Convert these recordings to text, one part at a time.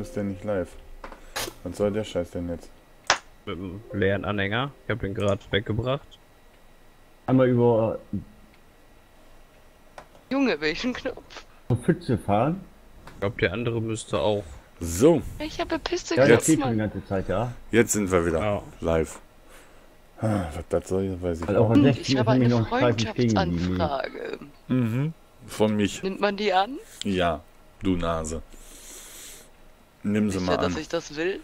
ist der nicht live. Was soll der Scheiß denn jetzt? Mit dem leeren Anhänger. Ich habe den gerade weggebracht. Einmal über Junge, welchen Knopf? Pfütze fahren. Ich glaube, der andere müsste auch. So, Ich habe Piste Ja, das Knopf, geht schon die Mann. ganze Zeit, ja. jetzt sind wir wieder Ja. live. Was das soll, weiß ich Weil auch auch. am Ich 16 habe ist nämlich eine noch ein Streifen stehen geblieben. Freundschaftsanfrage. Von mich. Nimmt man die an? Ja, du Nase. Nimm sie Sicher, mal dass an. ich das will?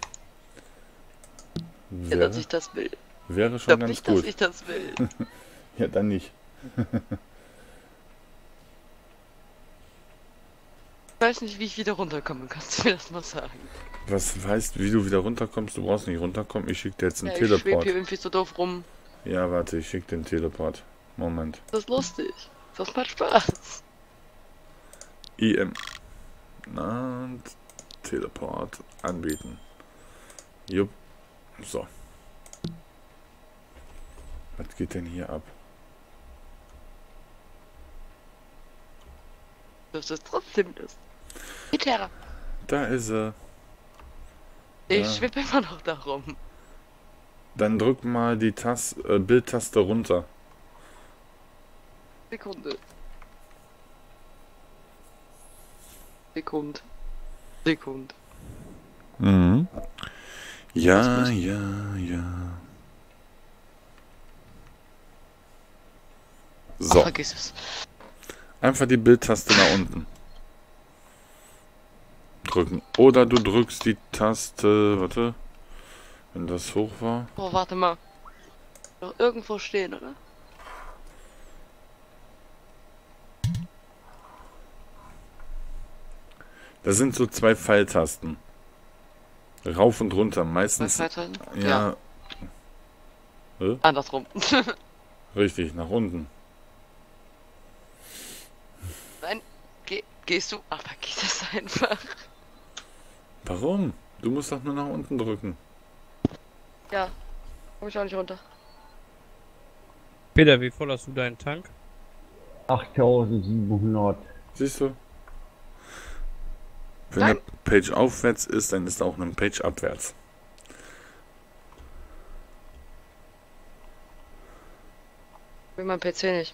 Ja, Wäre, dass ich das will. wäre Ich schon glaube ganz nicht, dass gut. ich das will. Ja, dann nicht. Ich weiß nicht, wie ich wieder runterkomme. Kannst du mir das mal sagen? Was heißt, wie du wieder runterkommst? Du brauchst nicht runterkommen. Ich schicke dir jetzt einen Ja, ich schwebe Teleport. hier irgendwie so doof rum. Ja, warte, ich schicke den Teleport. Moment. Das ist lustig. Das macht Spaß. IM. Und Teleport anbieten. Jupp. So. Was geht denn hier ab? Das ist trotzdem das. Gitarre. Da ist er. Ich Ja. schwebe immer noch da rum. Dann drück mal die Bildtaste runter. Sekunde. Sekund. Mhm. Ja, Was ja, ja. Ach, So, vergiss es. einfach die Bildtaste nach unten drücken. Oder du drückst die Taste, warte, wenn das hoch war. Oh, warte mal. Doch irgendwo stehen, oder? Das sind so zwei Pfeiltasten. Rauf und runter, meistens. Weiterhin? Ja, Andersrum. richtig, nach unten. Nein, gehst du? Ach, vergiss es einfach. Warum? Du musst doch nur nach unten drücken. Ja, komm ich auch nicht runter. Peter, wie voll hast du deinen Tank? 8700. Siehst du? Wenn der Page aufwärts ist, dann ist auch eine Page abwärts. Will mein PC nicht.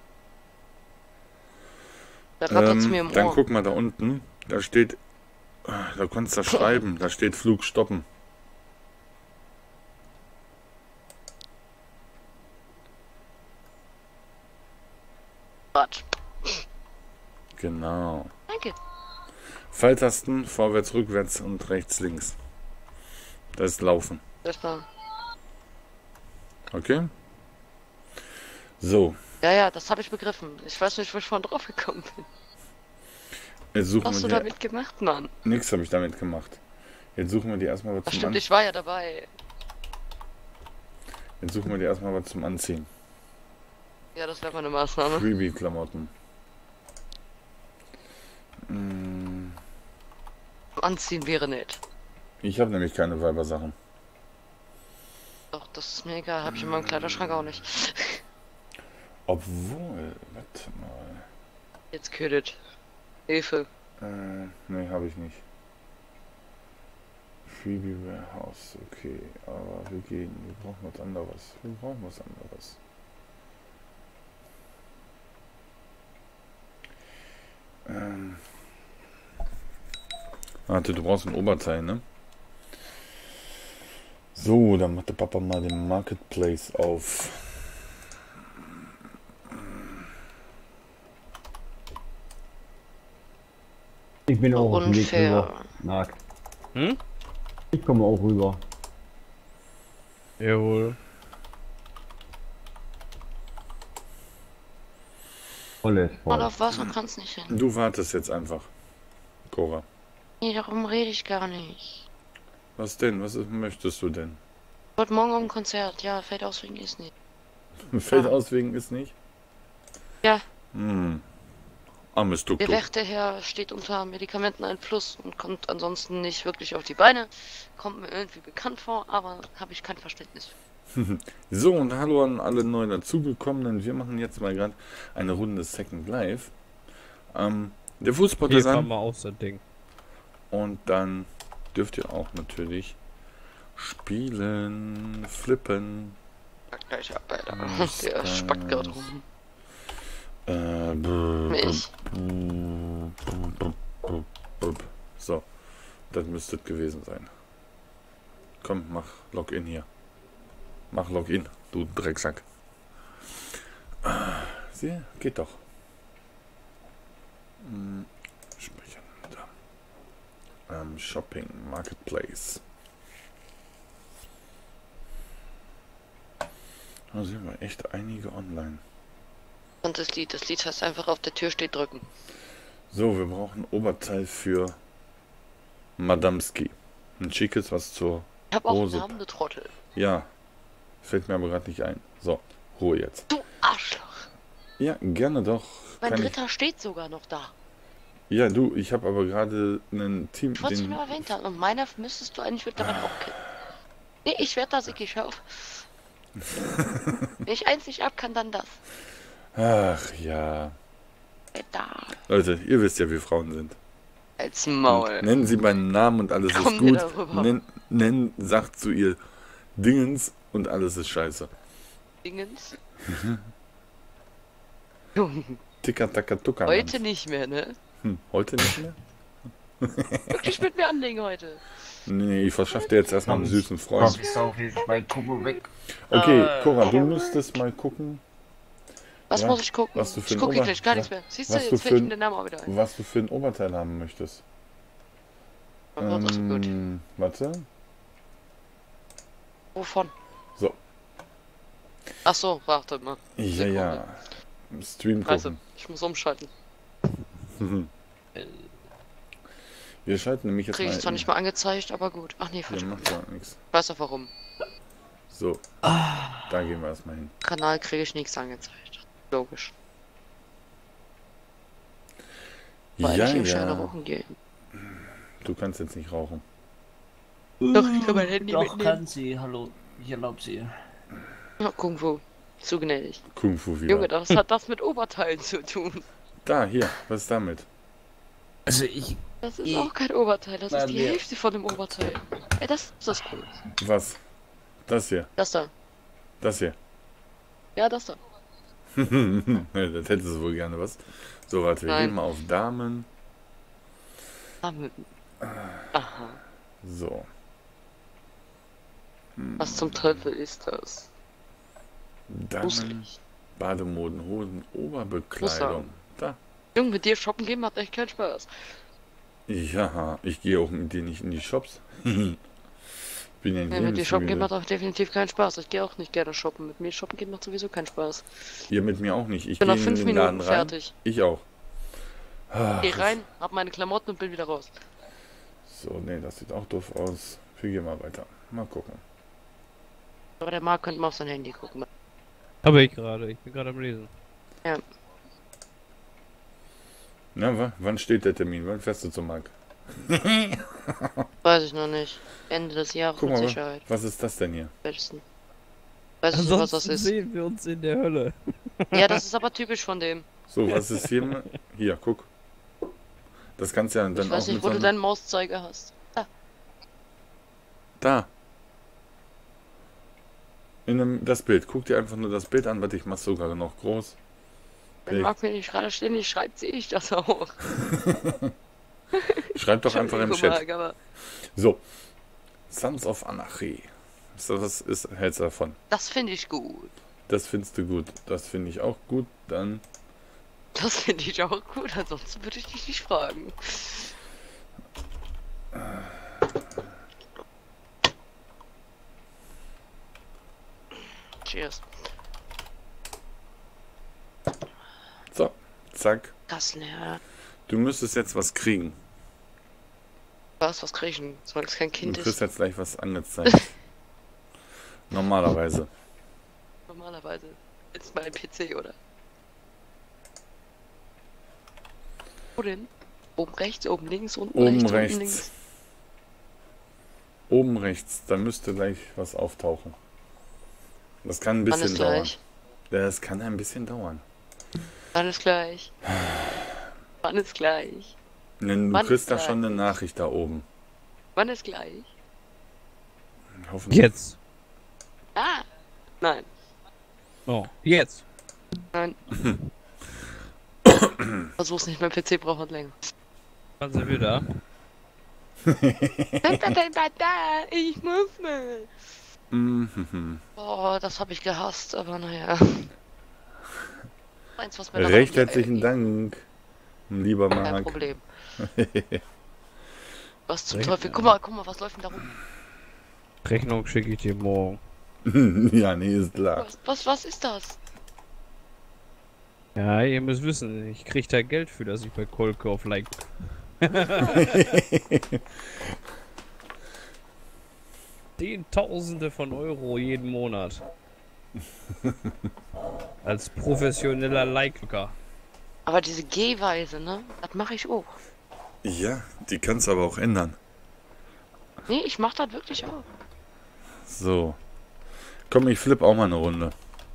Da rattert's mir im Dann Ohr. guck mal da unten. Da steht, da kannst du da schreiben. Da steht Flug stoppen. Quatsch. Genau. Danke. Pfeiltasten, vorwärts, rückwärts und rechts, links. Das ist Laufen. Das war. Okay? So, Ja, das habe ich begriffen. Ich weiß nicht, wo ich vorhin drauf gekommen bin. jetzt Was suchen hast du wir damit gemacht, Mann? Nichts habe ich damit gemacht. Jetzt suchen wir dir erstmal was Ach zum stimmt, Anziehen. ich war ja dabei. Jetzt suchen wir dir erstmal was zum Anziehen. Ja, das wäre meine Maßnahme. Freebie-Klamotten. Anziehen wäre nett. Ich habe nämlich keine Weibersachen. Doch, das ist mir egal. Habe ich in meinem Kleiderschrank auch nicht. Obwohl, warte mal. Jetzt ködet. Hilfe. Nee, habe ich nicht. Freebie Warehouse, okay. Aber wir brauchen was anderes. Warte, du brauchst ein Oberteil, ne? So, dann macht der Papa mal den Marketplace auf. Ich bin auch auf dem Weg Unfair. rüber. Marc. Hm? Ich komme auch rüber. Jawohl. Voll ist Mal voll. auf Wasser kann's nicht hin. Du wartest jetzt einfach, Cora. Nee, darum rede ich gar nicht. Was denn? Möchtest du denn? Ich wollte morgen auf ein Konzert. Ja, fällt aus wegen ist nicht. Fällt aus wegen ist nicht? Ja. Armes Der Tuk-Tuk. Wärterherr steht unter Medikamenteneinfluss und kommt ansonsten nicht wirklich auf die Beine. Kommt mir irgendwie bekannt vor, aber habe ich kein Verständnis für. So, und hallo an alle neu dazugekommenen. Wir machen jetzt mal gerade eine Runde Second Life. Der Fußball Hier ist fahren an wir aus das Ding. und dann dürft ihr auch natürlich spielen, flippen. Gleich ab, Alter. Der spackt gerade rum. Mich. So, das müsste es gewesen sein. Komm, mach Login hier. Mach Login, du Drecksack. Sieh, geht doch. Speichern. Da. Shopping, Marketplace. Da sehen wir echt einige online. Und das Lied heißt einfach auf der Tür steht drücken. So, wir brauchen Oberteil für Madamski. Ein schickes, was zur Ich habe auch einen Hose. Namen, du Trottel. Ja, fällt mir aber gerade nicht ein. So, Ruhe jetzt. Du Arschloch. Ja, gerne doch. Mein Kann Dritter steht sogar noch da. ich... Ja, du, ich habe aber gerade einen Team... Ich wollte es nur erwähnt haben. Und meiner müsstest du eigentlich mittlerweile auch kennen. Nee, ich werde da sickig auf. Wenn ich eins nicht ab kann, dann das. Ach ja. Da. Leute, ihr wisst ja, wie Frauen sind. Als Maul. Nennen Sie meinen Namen und alles Komm ist dir gut. darüber. Sagt zu ihr Dingens und alles ist scheiße. Dingens. Ticker, tacker, tucker. Heute nicht mehr, ne? Heute nicht mehr? Wirklich mit mir anlegen heute. Nee, ich verschaffe dir jetzt erstmal einen süßen Freund. Mein Kumpel weg. Okay, Cora, du müsstest mal gucken, Was Ja, muss ich gucken? was du für Ich ein gucke Ober- gleich gar nichts mehr. Siehst du, was du jetzt für fällt ein- mir der Name auch wieder ein. was du für ein Oberteil haben möchtest. Oh Gott, das ist gut. Warte. Wovon? So. Ach so, warte mal. Ja, ja. Stream Also, gucken. ich muss umschalten. Wir schalten nämlich jetzt Kriege ich zwar nicht mal angezeigt, aber gut. Ach nee, Ja, falsch. macht ja nichts. Ich weiß auch warum. So. Da gehen wir erstmal hin. Kanal kriege ich nichts angezeigt. Logisch. Weil Ja, ich im Scheine ja. rauchen gehe. Du kannst jetzt nicht rauchen. Doch, ich kann mein Handy Doch, mitnehmen. kann sie. Hallo, ich erlaube sie. Ja, Kung Fu. Zu gnädig. Kung Fu wieder. Junge, das hat das mit Oberteilen zu tun. Da, hier. Was ist damit? Also ich... Das ist auch kein Oberteil, das ist die nee. Hälfte von dem Oberteil. Ey, das ist cool. Was? Das hier. Das da. Das hier. Ja, das da. Das hättest du wohl gerne was. So, warte, wir Nein. gehen mal auf Damen. Aha. So. Was zum Teufel ist das? Damen, Gruselig. Bademoden, Hosen, Oberbekleidung. Da. Junge, mit dir shoppen gehen macht echt keinen Spaß. Ja, ich gehe auch mit dir nicht in die Shops. Bin ja Ja, mit dir shoppen gehen Lebensmüde. macht auch definitiv keinen Spaß. Ich gehe auch nicht gerne shoppen. Mit mir shoppen gehen macht sowieso keinen Spaß. Ihr mit mir auch nicht. Ich Ich bin gehe nach in 5 den Minuten Laden rein. fertig. Ich auch. Ah, Geh rein, hab meine Klamotten und bin wieder raus. So, nee, das sieht auch doof aus. Wir gehen mal weiter. Mal gucken. Aber der Marc könnte mal auf sein Handy gucken. Habe ich gerade. Ich bin gerade am Lesen. Na, wann steht der Termin? Wann fährst du zum Markt? Weiß ich noch nicht. Ende des Jahres Guck mit mal, Sicherheit. was ist das denn hier? Spätestens. Weiß ich nicht, was das Ansonsten ist. sehen wir uns in der Hölle. Ja, das ist aber typisch von dem. So, was ist hier? Hier, guck. Das kannst du ja dann Ich weiß auch nicht, mit wo so du einem... deinen Mauszeiger hast. Da. Das Bild. Guck dir einfach nur das Bild an. Warte, ich mach's sogar noch groß. Wenn Marc mir nicht gerade ständig schreibt, sehe ich das auch. Schreib doch einfach im Entschuldigung, Chat. Marc, aber So. Sons of Anarchy. Was hältst du davon? das finde ich gut. Das findest du gut. Das finde ich auch gut. Dann... Das finde ich auch gut, ansonsten würde ich dich nicht fragen. Cheers. So. Zack. Das leer. Du müsstest jetzt was kriegen. Was krieg ich denn? Solange es kein Du Kind kriegst ist. jetzt gleich was angezeigt. Normalerweise. Normalerweise. Jetzt mein PC, oder? Wo denn? Oben rechts, oben links, unten Oben rechts, rechts. unten links. Oben rechts. Da müsste gleich was auftauchen. Das kann ein Wann bisschen ist dauern. gleich? Ja, das kann ein bisschen dauern. Wann ist gleich? Wann ist gleich? Denn du Wann kriegst ist da gleich? schon eine Nachricht da oben. Wann ist gleich? Hoffentlich. Jetzt. Ah! Nein. Oh, jetzt. Nein. Versuch's nicht, mein PC braucht halt länger. Wann sind wir da? Ich muss mal. Mhm. Oh, das habe ich gehasst, aber naja. Eins, was mir dann Recht auch nicht herzlichen eingeht. Dank, lieber Kein Marc. Problem. Was zum Recht- Teufel? Guck mal, was läuft denn da rum? Rechnung schicke ich dir morgen. Ja, nee, ist klar. Was ist das? Ja, ihr müsst wissen, ich krieg da Geld für, dass ich bei Kolke auf Like. Zehntausende von Euro jeden Monat. Als professioneller Liker. Aber diese Gehweise, ne? Das mache ich auch. Ja, die kannst du aber auch ändern. Nee, ich mach das wirklich auch. So. Komm, ich flipp auch mal eine Runde.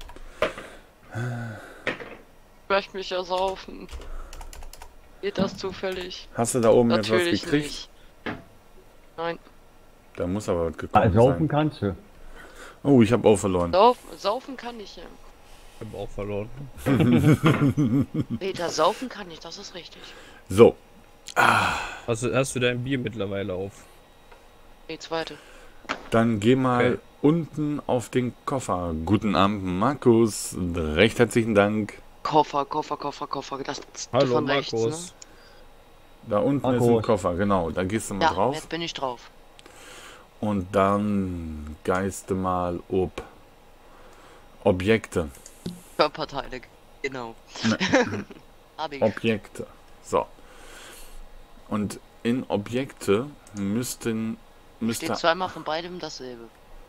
Ich möchte mich ja saufen. Geht das zufällig? Hast du da oben jetzt was Natürlich gekriegt? nicht. Nein. Da muss aber was gekommen Saufen sein. kannst du. Oh, ich habe auch verloren. Saufen kann ich ja. Ich hab auch verloren. Peter, saufen kann ich, das ist richtig. So. Hast du dein Bier mittlerweile auf? Die zweite. Dann geh mal Okay. unten auf den Koffer. Guten Abend, Markus. Recht herzlichen Dank. Koffer. Das ist Hallo von rechts, ne? Markus. Da unten ist ein Markus. Koffer, genau. Da gehst du mal Ja, drauf. jetzt bin ich drauf. Und dann geiste mal ob Objekte. Körperteile, genau. Ne. Hab ich. Objekte. So. Und in Objekte müsste Steht zweimal von beidem dasselbe.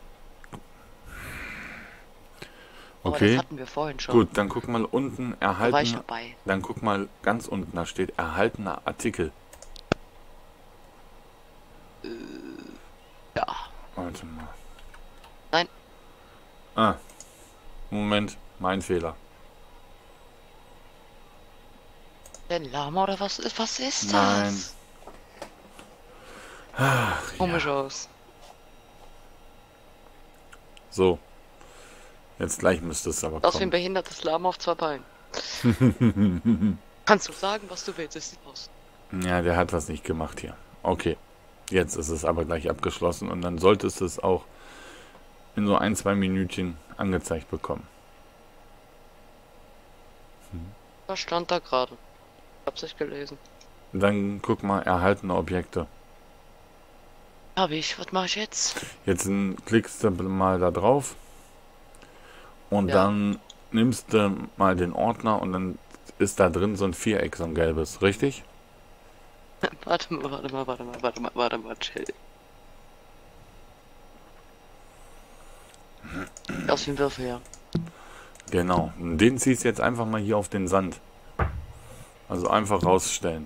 Aber okay, das hatten wir vorhin schon. gut, dann guck mal unten, Da war ich erhalten, dabei. dann guck mal ganz unten, da steht erhaltener Artikel. Ja. Warte mal. Nein. Ah, Moment, mein Fehler. Der Lama oder was ist? Was ist das? Nein. Ach, Komisch aus. so. Jetzt gleich müsste es aber Aus wie ein kommen. behindertes Lama auf zwei Beinen. Kannst du sagen, was du willst? Es sieht aus. Ja, der hat was nicht gemacht hier. Okay, jetzt ist es aber gleich abgeschlossen und dann solltest du es auch in so 1-2 Minütchen angezeigt bekommen. Was stand da gerade? Ich hab's nicht gelesen. Dann guck mal, erhaltene Objekte. Hab ich. Was mache ich jetzt? Jetzt klickst du mal da drauf und Ja. dann nimmst du mal den Ordner und dann ist da drin so ein Viereck, so ein gelbes, richtig? Warte mal, chill. Aus dem Würfel, ja. Genau. Und den ziehst du jetzt einfach mal hier auf den Sand. Also einfach rausstellen.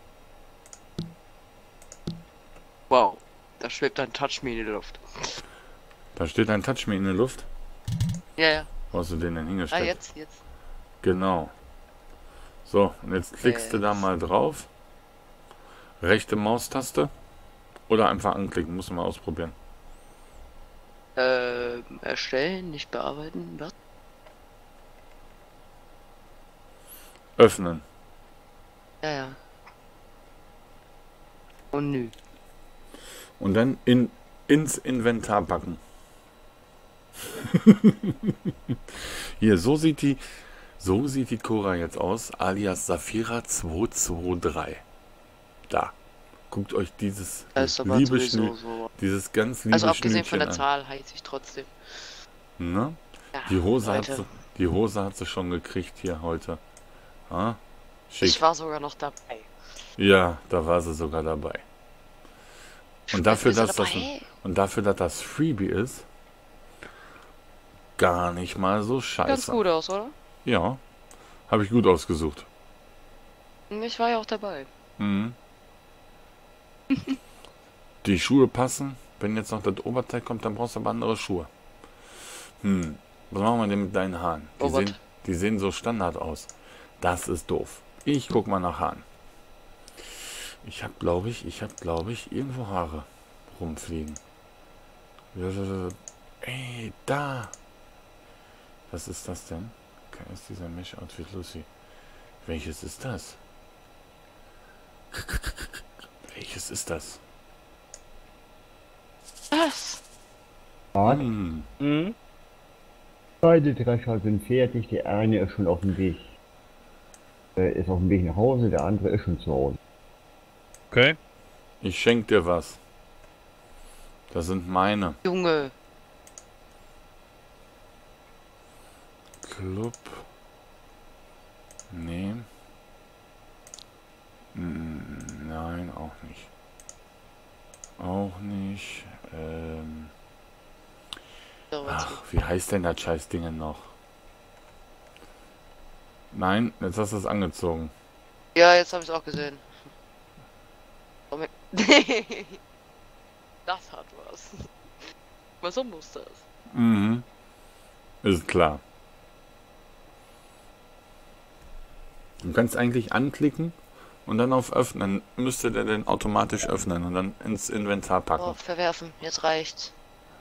Wow. Da schwebt ein Touch Me in die Luft. Da steht ein Touchme in der Luft. Ja, ja. Wo hast du den denn Ah, hingestellt? jetzt. Genau. So, und jetzt klickst du da mal drauf. Rechte Maustaste. Oder einfach anklicken, muss man mal ausprobieren. Erstellen, nicht bearbeiten. Was? Öffnen. Ja. Und nö. Und dann ins Inventar packen. Hier, so sieht die Cora jetzt aus, alias Safira 223. Da. Guckt euch dieses Das ist aber liebe sowieso so. dieses ganz liebe Also abgesehen von Schnütchen der an. Zahl heiße ich trotzdem. Ne? Ja, Die Hose Leute, hat sie schon gekriegt hier heute. Ah, schick. ich war sogar noch dabei. Ja, da war sie sogar dabei. Und dafür, Bist du dass das dabei? und dafür, dass das Freebie ist, gar nicht mal so scheiße. Ganz gut aus, oder? Ja, habe ich gut ausgesucht. Ich war ja auch dabei. Mhm. Die Schuhe passen. Wenn jetzt noch das Oberteil kommt, dann brauchst du aber andere Schuhe. Was machen wir denn mit deinen Haaren? Robert. Die sehen so Standard aus. Das ist doof. Ich guck mal nach Haaren. Ich habe, glaube ich, irgendwo Haare. rumfliegen. Ey, da! Was ist das denn? Okay, ist dieser Mesh-Outfit Lucy. Welches ist das? Welches ist das? Was? Hm. Mhm. Beide Drescher sind fertig, der eine ist schon auf dem Weg. Ist auf dem Weg nach Hause, der andere ist schon zu Hause. Okay. Ich schenk dir was. Das sind meine. Junge. Club. Nee. Nein, auch nicht. Auch nicht. So, Ach, wie heißt denn das Scheißding noch? Nein, jetzt hast du es angezogen. ja, jetzt habe ich es auch gesehen. Das hat was. Was so muss das? Mhm. Ist klar. Du kannst eigentlich anklicken und dann auf Öffnen. Müsste der den automatisch öffnen und dann ins Inventar Oh, packen. verwerfen. Jetzt reicht's.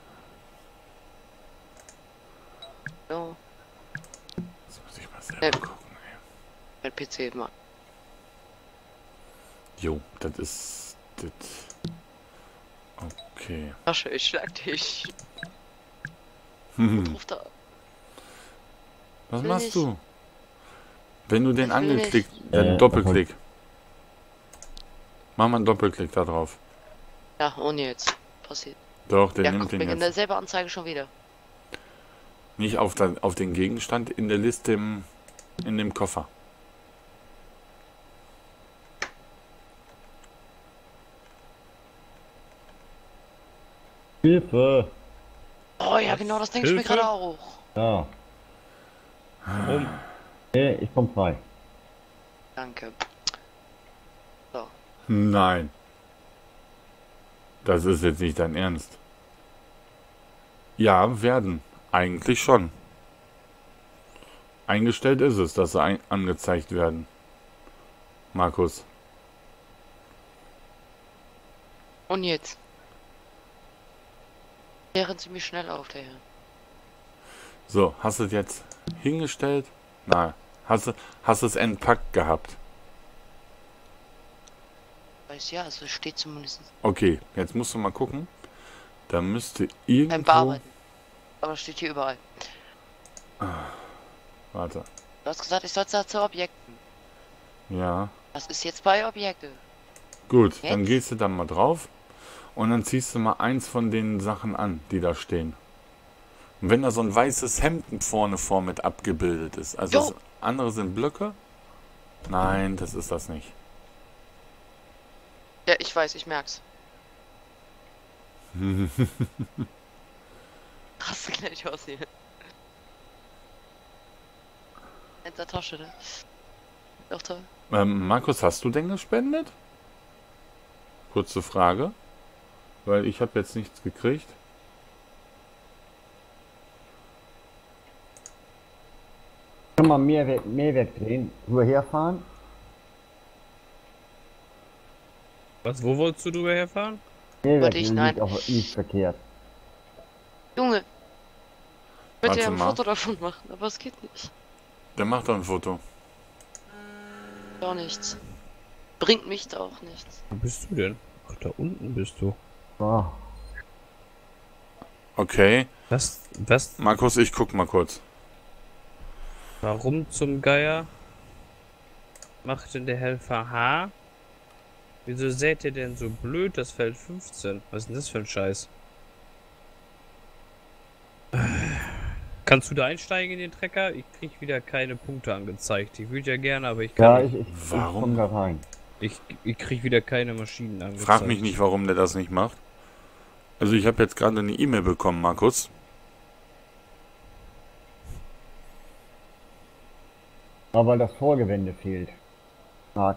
So, Jetzt muss ich mal selber gucken. mein PC mal. Jo, das ist... Das. Okay. Asche, ich schlag dich. Hm. Ruf da. Was Will machst nicht. du? Wenn du den Ich will angeklickt... Dann Doppelklick. Mach mal einen Doppelklick da drauf. Ja, ohne jetzt. Passiert. Doch, der Ja, nimmt guck den mir in jetzt. derselbe Anzeige schon wieder. Nicht auf den Gegenstand in der Liste in dem Koffer. Hilfe! Oh ja, genau, das denke ich mir Hilfe? gerade auch. Ja. Warum? Nee, ich komm frei. Danke. Nein. Das ist jetzt nicht dein Ernst. Ja, werden. Eigentlich schon. Eingestellt ist es, dass sie angezeigt werden. Markus. Und jetzt? Klären Sie mich schnell auf, der Herr. So, hast du es jetzt hingestellt? Nein. Hast du es entpackt gehabt? Weiß ja, also es steht zumindest Okay, jetzt musst du mal gucken. Da müsste beim irgendwo... Bearbeiten. Aber es steht hier überall. Warte. Du hast gesagt, ich soll da zu Objekten. Ja. Das ist jetzt bei Objekte. Gut, dann Jetzt? gehst du da mal drauf und dann ziehst du mal eins von den Sachen an, die da stehen. Und wenn da so ein weißes Hemd vorne vor mit abgebildet ist, also Jo. das andere sind Blöcke? Nein, das ist das nicht. Ja, ich weiß, ich merk's. Hast du gleich aus hier. In der Tasche, ne? Doch toll. Markus, hast du denn gespendet? Kurze Frage. Weil ich habe jetzt nichts gekriegt. Kann man Mehrwert drehen, rüber herfahren? Was, wo wolltest du drüber herfahren? Mehrwert ich, drehen nein. liegt auch nicht verkehrt. Junge! Ich Warte würde ja ein mal. Foto davon machen, aber es geht nicht. Der macht doch ein Foto. Auch nichts. Bringt mich da auch nichts. Wo bist du denn? Ach, da unten bist du. So. Okay. Was, Markus, ich guck mal kurz. warum zum Geier macht denn der Helfer H? Wieso seht ihr denn so blöd das Feld 15? Was ist denn das für ein Scheiß? Kannst du da einsteigen in den Trecker? Ich krieg wieder keine Punkte angezeigt. Ich würde ja gerne, aber ich Ja, kann nicht. ich Warum? komm da rein. Ich krieg wieder keine Maschinen angezeigt. Frag mich nicht, warum der das nicht macht. Also ich habe jetzt gerade eine E-Mail bekommen, Markus. Aber weil das Vorgewende fehlt. Marc.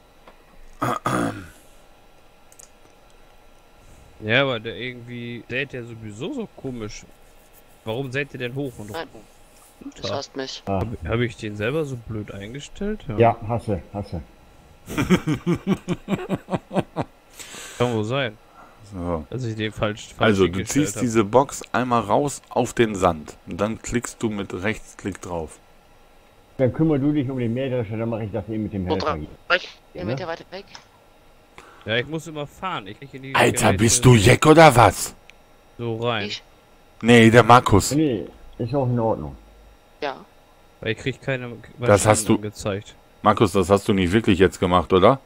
Ja, aber der irgendwie sät der sowieso so komisch. Warum sät der denn hoch und Nein, das runter? hasst mich. Habe ich den selber so blöd eingestellt? Ja, hasse. Kann wohl sein. So. Dass ich den falsch Also, du hingestellt ziehst hab. diese Box einmal raus auf den Sand. Und dann klickst du mit Rechtsklick drauf. Dann kümmer du dich um den Mähdrescher, dann mache ich das eben mit dem So Helfer 3 hier. Meter weiter weg. Ja, ich muss immer fahren. Ich nicht in die Alter, Geräte bist du Jack oder was? so rein. Ich? Nee, der Markus. Nee, ist auch in Ordnung. Ja. Weil ich krieg keine Das hast du- gezeigt. Markus, das hast du nicht wirklich jetzt gemacht, oder?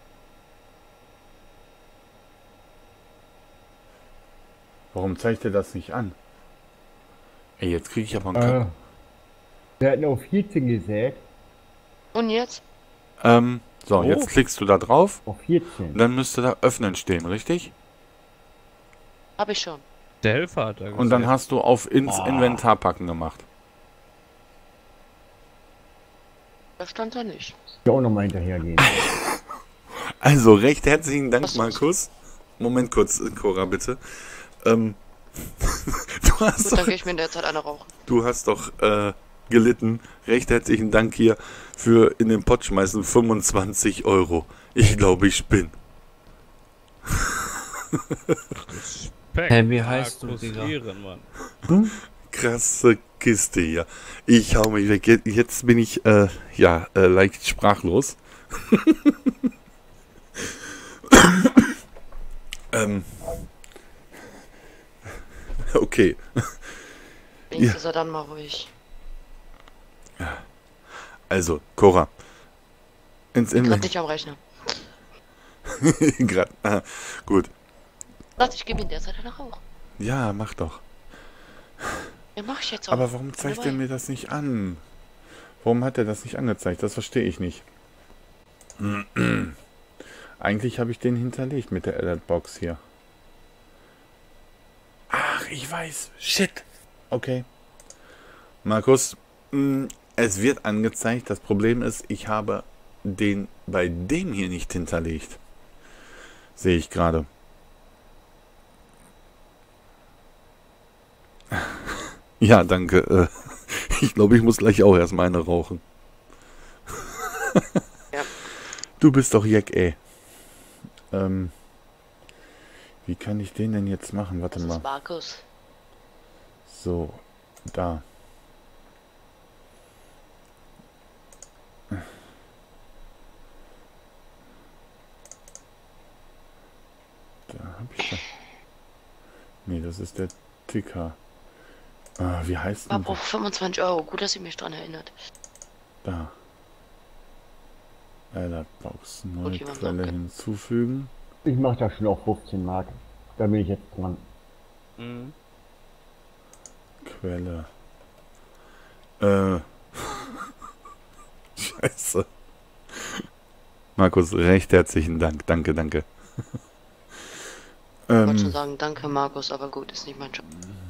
Warum zeigt er das nicht an? Ey, jetzt kriege ich aber einen Kack. Wir hatten auf 14 gesät. Und jetzt? So, Oh. jetzt klickst du da drauf. Auf Und 14. dann müsste da öffnen stehen, richtig? Hab ich schon. Der Helfer hat da Und dann gesagt. hast du auf ins Oh. Inventar packen gemacht. Das stand da nicht. Ich will auch nochmal hinterhergehen. Also, recht herzlichen Dank, Was- Markus. Moment kurz, Cora, bitte. Gut, dann gehe ich mir in der Zeit eine rauchen. Du hast doch gelitten. Recht herzlichen Dank hier für in den Pott schmeißen 25 Euro. Ich glaube, ich bin. Respekt. Hey, wie heißt du, Markus Digga? Ehrenmann. Krasse Kiste hier. Ich hau mich weg. Jetzt bin ich, leicht sprachlos. Okay. Wenigstens ist er dann mal ruhig. Also, Cora. Ins Gerade Inventar. nicht am Rechner. Grad. Gut. Warte, ich gebe ihm in der Zeit eine rauchen. Ja, mach doch. Ja, mach ich jetzt auch. Aber warum zeigt er mir das nicht an? Warum hat er das nicht angezeigt? Das verstehe ich nicht. Eigentlich habe ich den hinterlegt mit der Alert-Box hier. Ach, ich weiß. Shit. Okay. Markus, es wird angezeigt. Das Problem ist, ich habe den bei dem hier nicht hinterlegt. Sehe ich gerade. Ja, danke. Ich glaube, ich muss gleich auch erstmal eine rauchen. Ja. Du bist doch Jack, ey. Wie kann ich den denn jetzt machen? Warte Das mal. ist Markus. So, da. Da hab ich da. Nee, das ist der Ticker. Wie heißt War denn braucht 25 Euro. Gut, dass ihr mich dran erinnert. da? Alert-Box. Neue jemand Quelle danke. hinzufügen. Ich mache das schon auf 15 Mark. Da bin ich jetzt dran. Mhm. Quelle. Scheiße. Markus, recht herzlichen Dank. Danke, danke. Ich wollte schon sagen, danke Markus, aber gut, ist nicht mein Job.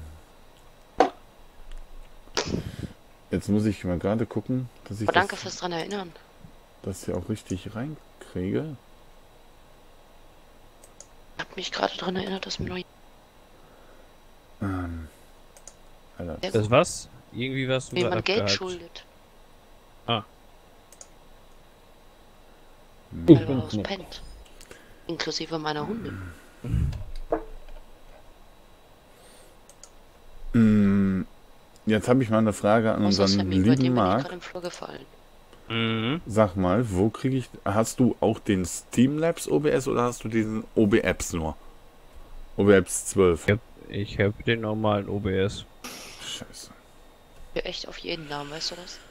Jetzt muss ich mal gerade gucken, dass ich Aber danke das, fürs dran erinnern. das hier auch richtig reinkriege. Ich hab mich gerade dran erinnert, dass mir noch Alter. Sehr Das was? Irgendwie was du jemand Geld abgehakt. schuldet. Hm. Ich Weil er bin's aus nicht. pennt. Inklusive meiner Hunde. Jetzt habe ich mal eine Frage an Außer unseren Sammy, bei dem lieben bin ich Marc. gerade im Flur gefallen. Mhm. Sag mal, wo kriege ich... Hast du auch den Streamlabs OBS oder hast du diesen OBApps nur? OBApps 12. Ich hab den normalen OBS. Scheiße. Für echt auf jeden Namen, weißt du das?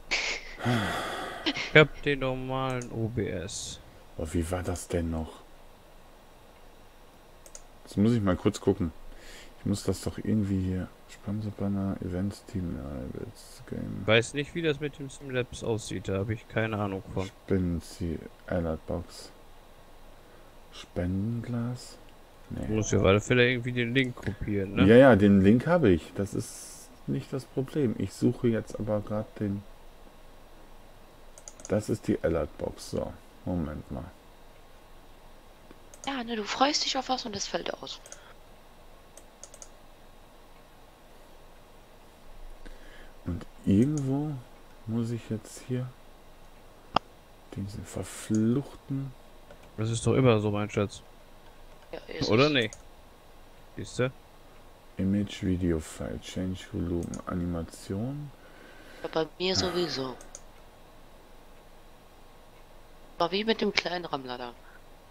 Ich hab den normalen OBS. Aber wie war das denn noch? Jetzt muss ich mal kurz gucken. Ich muss das doch irgendwie hier... Sponsorbanner, Events, Team, Game... Weiß nicht, wie das mit dem Simlabs aussieht, da habe ich keine Ahnung von. Spendenziel, Alertbox. Spendenglas? Du Nee. musst ja auf alle Fälle irgendwie den Link kopieren, ne? Ja, ja, den Link habe ich. Das ist nicht das Problem. Ich suche jetzt aber gerade den... Das ist die Alertbox. So, Moment mal. Ja, ne, du freust dich auf was und es fällt aus. Und irgendwo muss ich jetzt hier diese verfluchten... Das ist doch immer so, mein Schatz. Ja, ist Oder es. nicht? Siehste? Image, Video, File, Change, Volumen, Animation. Ja, bei mir sowieso. War wie mit dem kleinen Rammler da.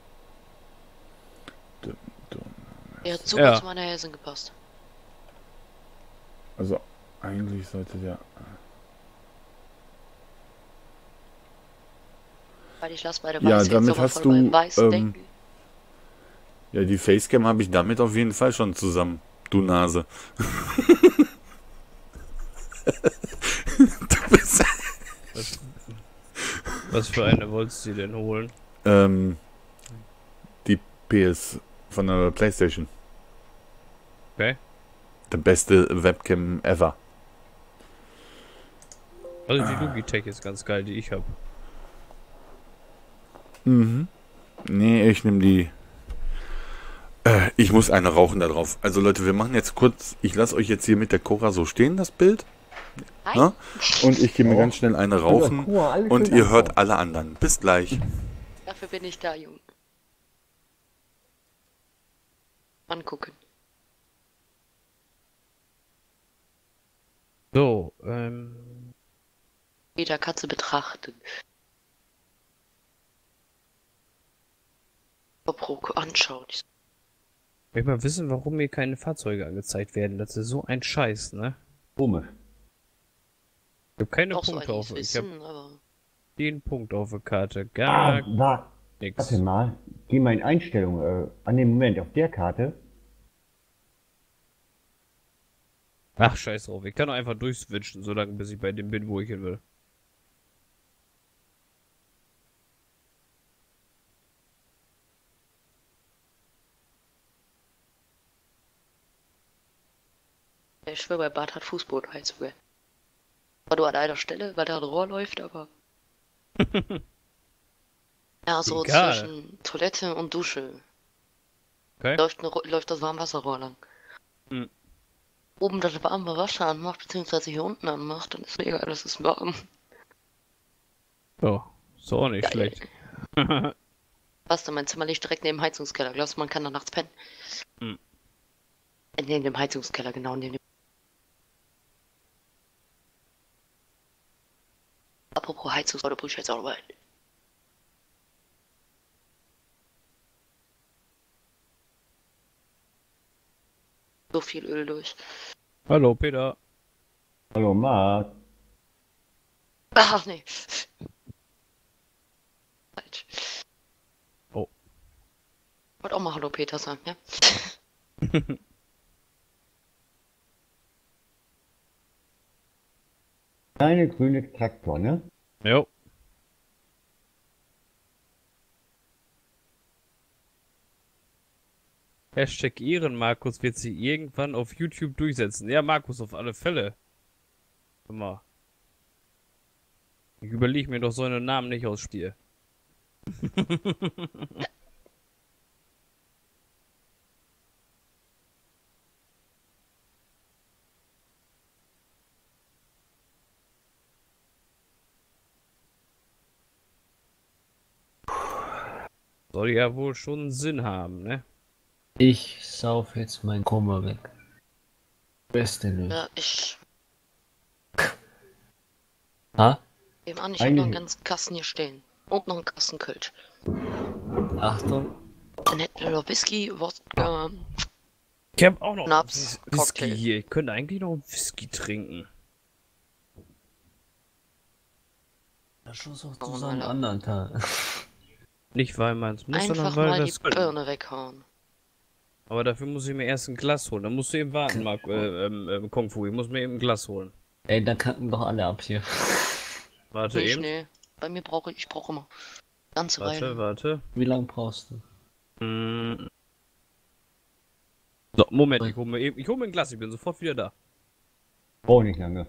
Dum, dum. Der hat super Ja. zu meiner Hälsen gepasst. Also eigentlich sollte der... Weil ich lasse beide Ja, Weiß damit jetzt aber hast voll beim du, Weiß denken. Ja, die Facecam habe ich damit auf jeden Fall schon zusammen. Du Nase. Du bist... Was für eine wolltest du denn holen? Die PS von der PlayStation. Okay. Der beste Webcam ever. Also die Logitech ist ganz geil, die ich habe. Mhm. Nee, ich nehme die... ich muss eine rauchen da drauf. Also Leute, wir machen jetzt kurz... Ich lasse euch jetzt hier mit der Cora so stehen, das Bild. Hi. Ja? Und ich gehe mir Oh. ganz schnell eine rauchen. Cora, alles Und schön ihr hört anschauen. alle anderen. Bis gleich. Dafür bin ich da, Junge. Angucken. So, Jeder Katze betrachten. Pro anschauen. ich will mal wissen, warum mir keine Fahrzeuge angezeigt werden. Das ist so ein Scheiß, ne? Komisch. Ich habe keine Auch so Punkte auf. einiges Ich habe wissen, aber den Punkt auf der Karte. Ah, Gar nix. warte mal. Geh mal in Einstellungen. An dem Moment auf der Karte. Ach, scheiß drauf. Ich kann doch einfach durchswitchen, solange bis ich bei dem bin, wo ich hin will. ich schwöre, bei Bad hat Fußbodenheizung. Aber nur an einer Stelle, weil da ein Rohr läuft, aber. Ja, so Egal. zwischen Toilette und Dusche. Okay. Läuft das Warmwasserrohr lang. Hm. Oben das warme Wasser anmacht, beziehungsweise hier unten anmacht, dann ist mega, das ist warm. Oh, ist auch nicht Geil. schlecht. Passt, mein Zimmer liegt direkt neben dem Heizungskeller. Glaubst du, man kann da nachts pennen? Hm. Neben dem Heizungskeller, genau, neben dem. Apropos Heizungskeller, brüche ich jetzt auch noch mal. So viel Öl durch. Hallo, Peter. Hallo Marc. Ach nee. Falsch. Oh. Wollte auch mal Hallo Peter sagen, ja? Kleine grüne Traktor, ne? Jo. Hashtag Ehrenmarkus wird sie irgendwann auf YouTube durchsetzen. Ja, Markus, auf alle Fälle. Immer. Ich überlege mir doch so einen Namen nicht aus Spiel. Soll ja wohl schon Sinn haben, ne? Ich sauf jetzt mein Koma weg. Beste Lösung. Ja, ich Ha? nehme an, ich habe noch einen Eigentlich- ganzen Kasten hier stehen. Und noch einen Kasten Kölsch. Achtung. Dann hätten wir noch Whisky, Wodka. Ich hab auch noch Schnaps, Whisky Cocktail. hier. Ich könnte eigentlich noch Whisky trinken. Das schon so Oh, zu einem Alter. anderen Tag. Nicht weil man es muss, Einfach sondern weil mal wir die es können. Birne weghauen. Aber dafür muss ich mir erst ein Glas holen. Dann musst du eben warten, Marc, Kung Fu. Ich muss mir eben ein Glas holen. Ey, da kacken doch alle ab hier. Warte Ich, eben. nee. Bei mir brauche ich brauche immer. Ganze Warte, Weile. warte. Wie lange brauchst du? Mm. So, Moment, ich hol mir ein Glas, ich bin sofort wieder da. Brauche nicht lange.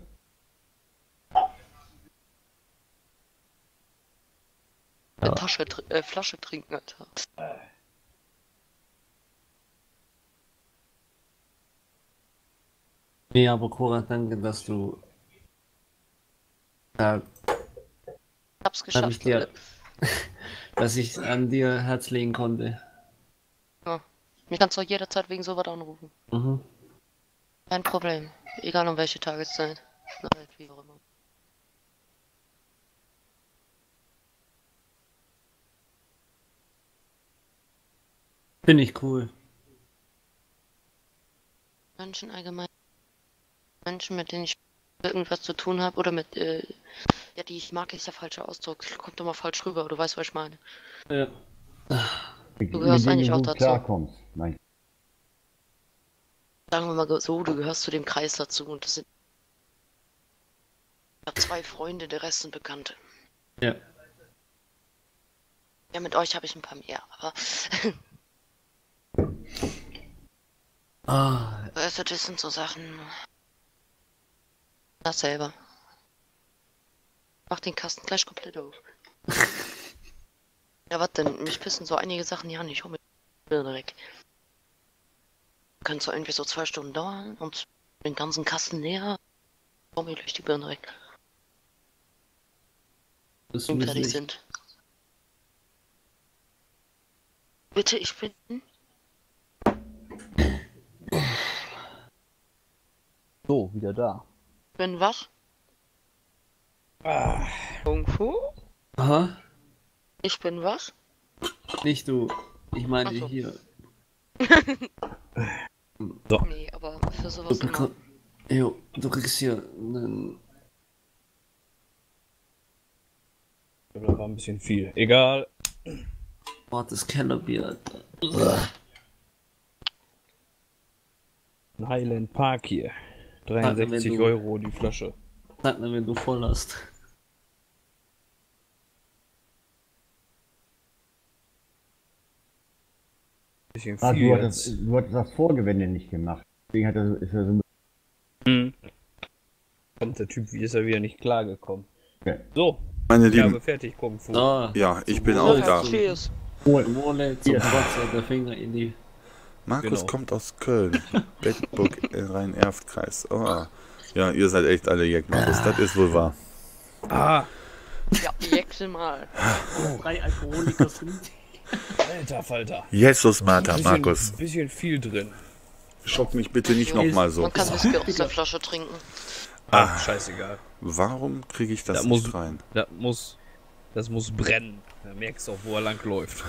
Ja. Flasche trinken, Alter. Nee, aber Cora, danke, dass du. Da, Hab's hab geschafft, ich dir, Leute. dass ich an dir Herz legen konnte. Ja. Mir kannst du auch jederzeit wegen sowas anrufen. Mhm. Kein Problem. Egal um welche Tageszeit. Nein, wie auch immer. Finde ich cool. Menschen allgemein. Menschen, mit denen ich irgendwas zu tun habe oder mit, ja, die ich mag, ist der falsche Ausdruck. Kommt immer falsch rüber, du weißt, was ich meine. Ja. Mit gehörst denen eigentlich du auch gut dazu. klarkommst. Nein. Sagen wir mal so, du gehörst zu dem Kreis dazu und das sind ja 2 Freunde, der Rest sind Bekannte. Ja. Ja, mit euch habe ich ein paar mehr, aber Ah, weißt du, das sind so Sachen. Das selber. Mach den Kasten gleich komplett auf. Ja, was denn? Mich pissen so einige Sachen ja nicht. Hol mir die Birne weg. Könnte so irgendwie so 2 Stunden dauern und den ganzen Kasten leer. Hol mir gleich die Birne weg. das Und muss fertig nicht. sind. Bitte, ich bin. So, wieder da. Bin wach. Kung Fu? Aha, Ich bin wach. nicht du. Ich meine Ach so. hier. Nee, aber für Du, sowas immer. du kriegst hier einen. Das war ein bisschen viel. Egal. Hartes Kellerbier, Alter. Ein Highland Park hier. wenn 63 du- Euro die Flasche. Sag mir, wenn du voll hast. Bisschen Ah, viel du jetzt. hattest das Vorgewende nicht gemacht. Deswegen ist er so. Kommt der Typ, wie ist er wieder nicht klargekommen. Okay. So, Meine ich Lieben, habe fertig Kung Fu. Ah, ja, ich bin So, auch ja, da. Cheers. Wohle zum Ja. Trotz der Finger in die. Markus Genau. kommt aus Köln. Bedburg, Rhein-Erft-Kreis. Oh. Ja, ihr seid echt alle Jack, Markus. Das ist wohl wahr. Ah, Ja, Jekte mal. 3 Alkoholiker sind. alter Falter. Jesus Mater, Markus. Bisschen viel drin. Schock mich bitte nicht nochmal so. Man kann Whisky aus der Flasche trinken. Ach, scheißegal. Warum kriege ich das Da nicht muss- rein? Das muss brennen. Da merkst du auch, wo er lang läuft.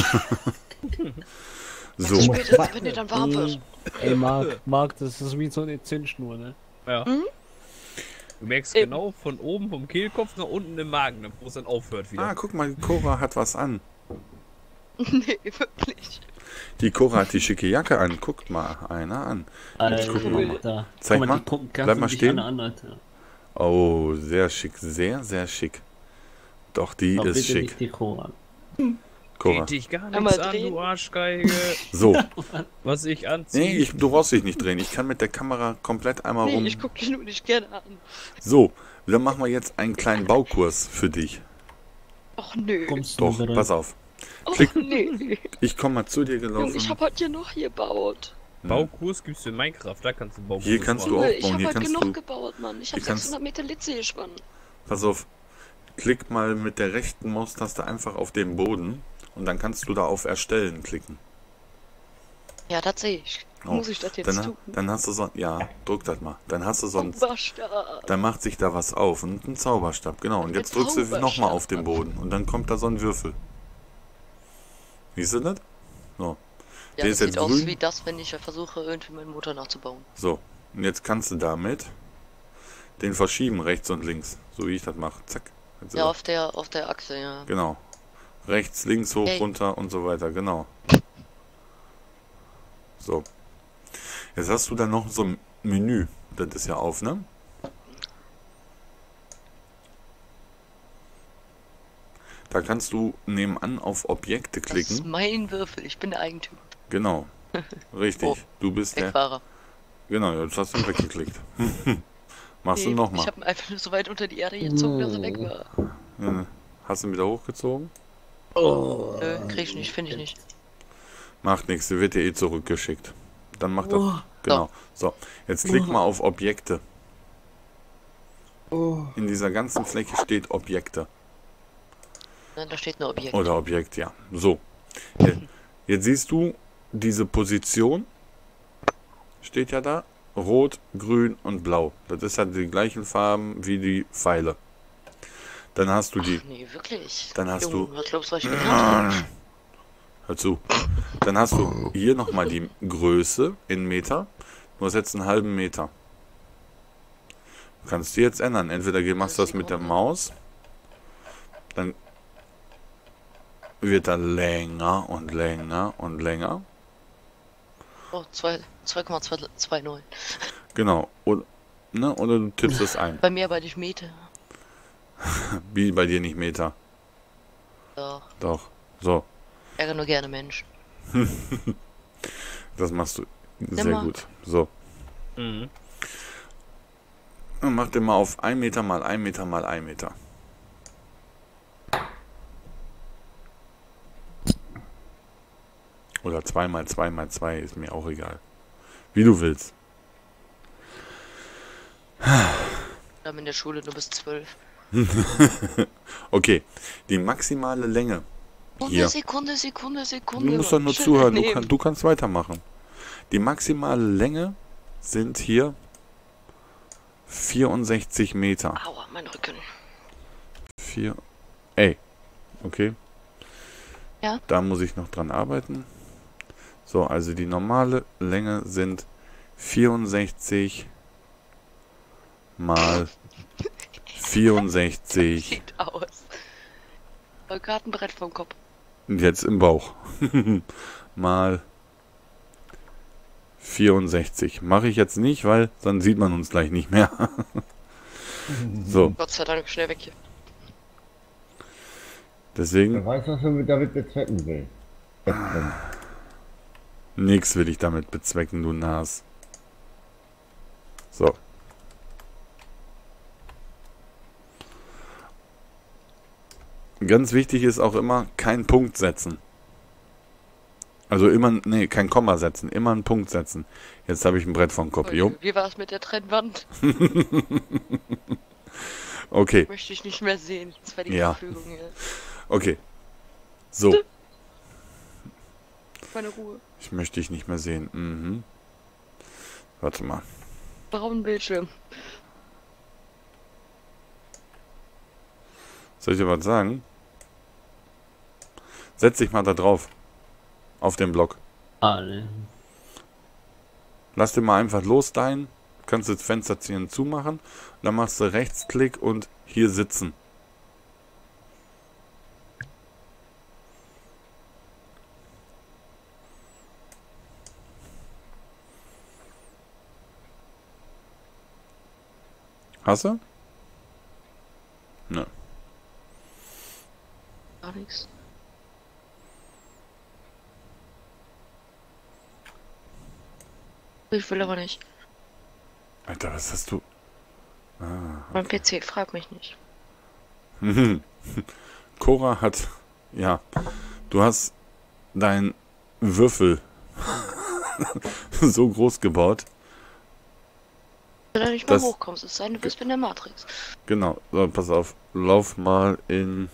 So, Spätestens, wenn dir dann warm wird. Ey, Marc, das ist wie so eine Zündschnur, ne? Ja. Du merkst Eben. genau von oben vom Kehlkopf nach unten im Magen, wo es dann aufhört wieder. ah, guck mal, die Cora hat was an. Nee, wirklich. Die Cora hat die schicke Jacke an. Guckt mal einer an. Jetzt gucken wir mal. Alter. Zeig Guck mal. die gucken Bleib mal dich stehen. alle an, Alter. Oh, sehr schick, sehr, sehr schick. Doch, die Aber ist bitte schick. nicht die Cora. Cora. Geht dich gar Einmal nichts an, drehen. du Arschgeige. So, Was ich anziehe. nee, du brauchst dich nicht drehen. Ich kann mit der Kamera komplett einmal Nee, rum. ich guck dich nur nicht gerne an. So, dann machen wir jetzt einen kleinen Baukurs für dich. Och nö. Kommst du Doch, wieder? pass auf. Och nee. Ich komme mal zu dir Junge, gelaufen. ich hab heute hier noch gebaut. Baukurs gibt's für Minecraft, da kannst du Baukurs Hier kannst du machen. auch Junge, ich bauen, hab hier heute kannst genug du- gebaut, Mann. Ich hab hier kannst- 600 Meter Litze gespannt. Pass auf. Klick mal mit der rechten Maustaste einfach auf den Boden und dann kannst du da auf Erstellen klicken. Ja, das sehe ich. Oh, Muss ich das jetzt Dann, tun? dann hast du so, ja, drück das mal. Dann hast du sonst, Zauberstab. dann macht sich da was auf und ein Zauberstab, genau. Und Ein jetzt drückst du nochmal Zauberstab. auf den Boden und dann kommt da so ein Würfel. Siehst du das? So. Ja, Der das ist jetzt sieht aus grün. wie das, wenn ich versuche, irgendwie meinen Motor nachzubauen. So. Und jetzt kannst du damit den verschieben, rechts und links. So wie ich das mache. Zack. Jetzt Ja, ist auf der Achse, ja. Genau. Rechts, links, hoch, Hey. runter und so weiter, genau. So. Jetzt hast du da noch so ein Menü. Das ist ja auf, ne? Da kannst du nebenan auf Objekte Das ist klicken. mein Würfel, ich bin der Eigentümer. Genau. Richtig. Oh. Du bist der. Wegfahrer. Genau, jetzt hast du ihn weggeklickt. Machst du Nee, nochmal. Ich habe ihn einfach nur so weit unter die Erde gezogen, dass er weg war. Ja. Hast du ihn wieder hochgezogen? Nö, krieg ich nicht, finde ich nicht. Macht nichts, der wird dir eh zurückgeschickt. Dann macht das. Genau. So, jetzt klick mal auf Objekte. In dieser ganzen Fläche steht Objekte. Nein, da steht nur Objekt. Oder Objekt, ja. So. Jetzt siehst du diese Position, steht ja da, rot, grün und blau. Das ist halt die gleichen Farben wie die Pfeile. Dann hast du die, Ach, nee, wirklich. dann hast Junge, du, was glaubst du, was ich gelernt habe? hör zu, dann hast du hier nochmal die Größe in Meter. Du hast jetzt einen halben Meter. Kannst du jetzt ändern. Entweder machst du das mit der Maus, dann wird er länger und länger und länger. Oh, 2,229. Genau. Oder, ne? Oder du tippst es ein. Bei mir bei dich Meter. Wie bei dir nicht Meter. Doch. Doch. So. Ärger nur gerne Menschen. Das machst du sehr Immer. gut. So. Mhm. Dann mach den mal auf 1 Meter mal 1 Meter mal 1 Meter. Oder 2 mal 2 mal 2, ist mir auch egal. Wie du willst. Dann in der Schule, du bist 12. Okay, die maximale Länge. Hier. Sekunde. Du musst doch nur Schnell zuhören, nehmen. du kannst weitermachen. Die maximale Länge sind hier 64 Meter. Aua, mein Rücken. 4. Ey. Okay. Ja? Da muss ich noch dran arbeiten. So, also die normale Länge sind 64 mal 64. Sieht aus. War gerade ein Brett vom Kopf. Jetzt im Bauch. Mal 64. Mache ich jetzt nicht, weil dann sieht man uns gleich nicht mehr. So, Gott sei Dank, schnell weg hier. deswegen Wer weiß, was er damit bezwecken will. nichts will ich damit bezwecken, du Nas. So. Ganz wichtig ist auch immer, keinen Punkt setzen. Also immer, nee, kein Komma setzen, immer einen Punkt setzen. Jetzt habe ich ein Brett vom Kopf. Jo. Wie war es mit der Trennwand? Okay, Möchte ich nicht mehr sehen. Das war die Ja. Verfügung hier. okay. So, Meine Ruhe. ich möchte dich nicht mehr sehen. Mhm. Warte mal. Braunen Bildschirm. Soll ich dir was sagen? Setz dich mal da drauf. Auf den Block. Ah, ne. Lass den mal einfach los, dein. Kannst das Fenster ziehen zumachen. Dann machst du Rechtsklick und hier sitzen. Hast du? Ne. Gar nichts. Ich will aber nicht. Alter, was hast du? Mein PC, frag mich nicht. Cora hat, ja, du hast deinen Würfel so groß gebaut. Wenn du nicht mal Das- hochkommst, es sei denn, du bist in der Matrix. Genau, so, pass auf, lauf mal in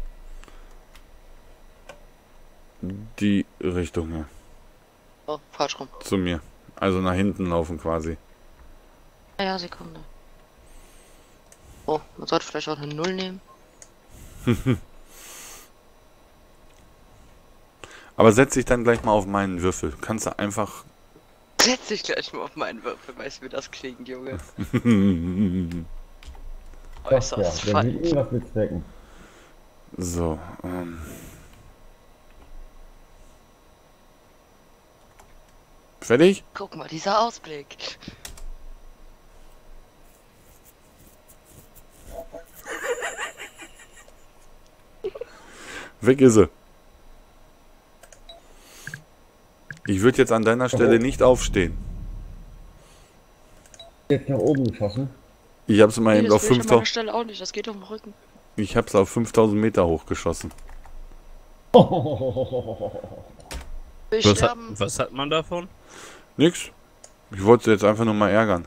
die Richtung hier, Oh, falsch rum. zu mir. Also nach hinten laufen quasi. Ja, Sekunde. Oh, man sollte vielleicht auch eine 0 nehmen. Aber setz dich dann gleich mal auf meinen Würfel. Kannst du einfach... Setz dich gleich mal auf meinen Würfel, weißt du, wie das klingt, Junge. Doch, ja, Äußerst der will falsch. irgendwas bezwecken. So, fertig? Guck mal, dieser Ausblick. Weg ist sie. Ich würde jetzt an deiner Stelle nicht aufstehen. Jetzt nach oben geschossen. Ich habe es mal Nee, eben das auf will ich an meiner 5000... Stelle auch nicht, das geht auf den Rücken. Ich habe es auf 5000 Meter hochgeschossen. Will ich sterben? Was hat man davon? Nix. Ich wollte sie jetzt einfach nur mal ärgern.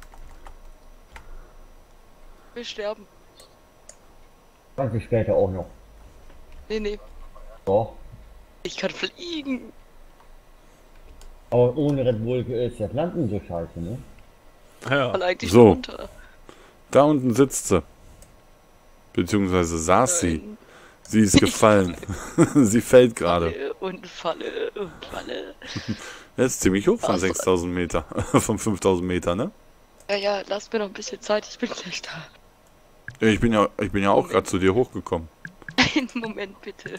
Will ich sterben? Kannst du später auch noch. Nee. Doch. Ich kann fliegen. Aber ohne Red Bull ist das Landen so scheiße, ne? Ja. Fall eigentlich So. runter. Da unten sitzt sie. Beziehungsweise saß sie. Nein. Sie ist gefallen. Sie fällt gerade. Falle und falle. Das ist ziemlich hoch von Was? 6000 Meter. Von 5000 Meter, ne? Ja, lass mir noch ein bisschen Zeit, ich bin gleich da. Ja, ich bin ja auch gerade zu dir hochgekommen. Einen Moment bitte.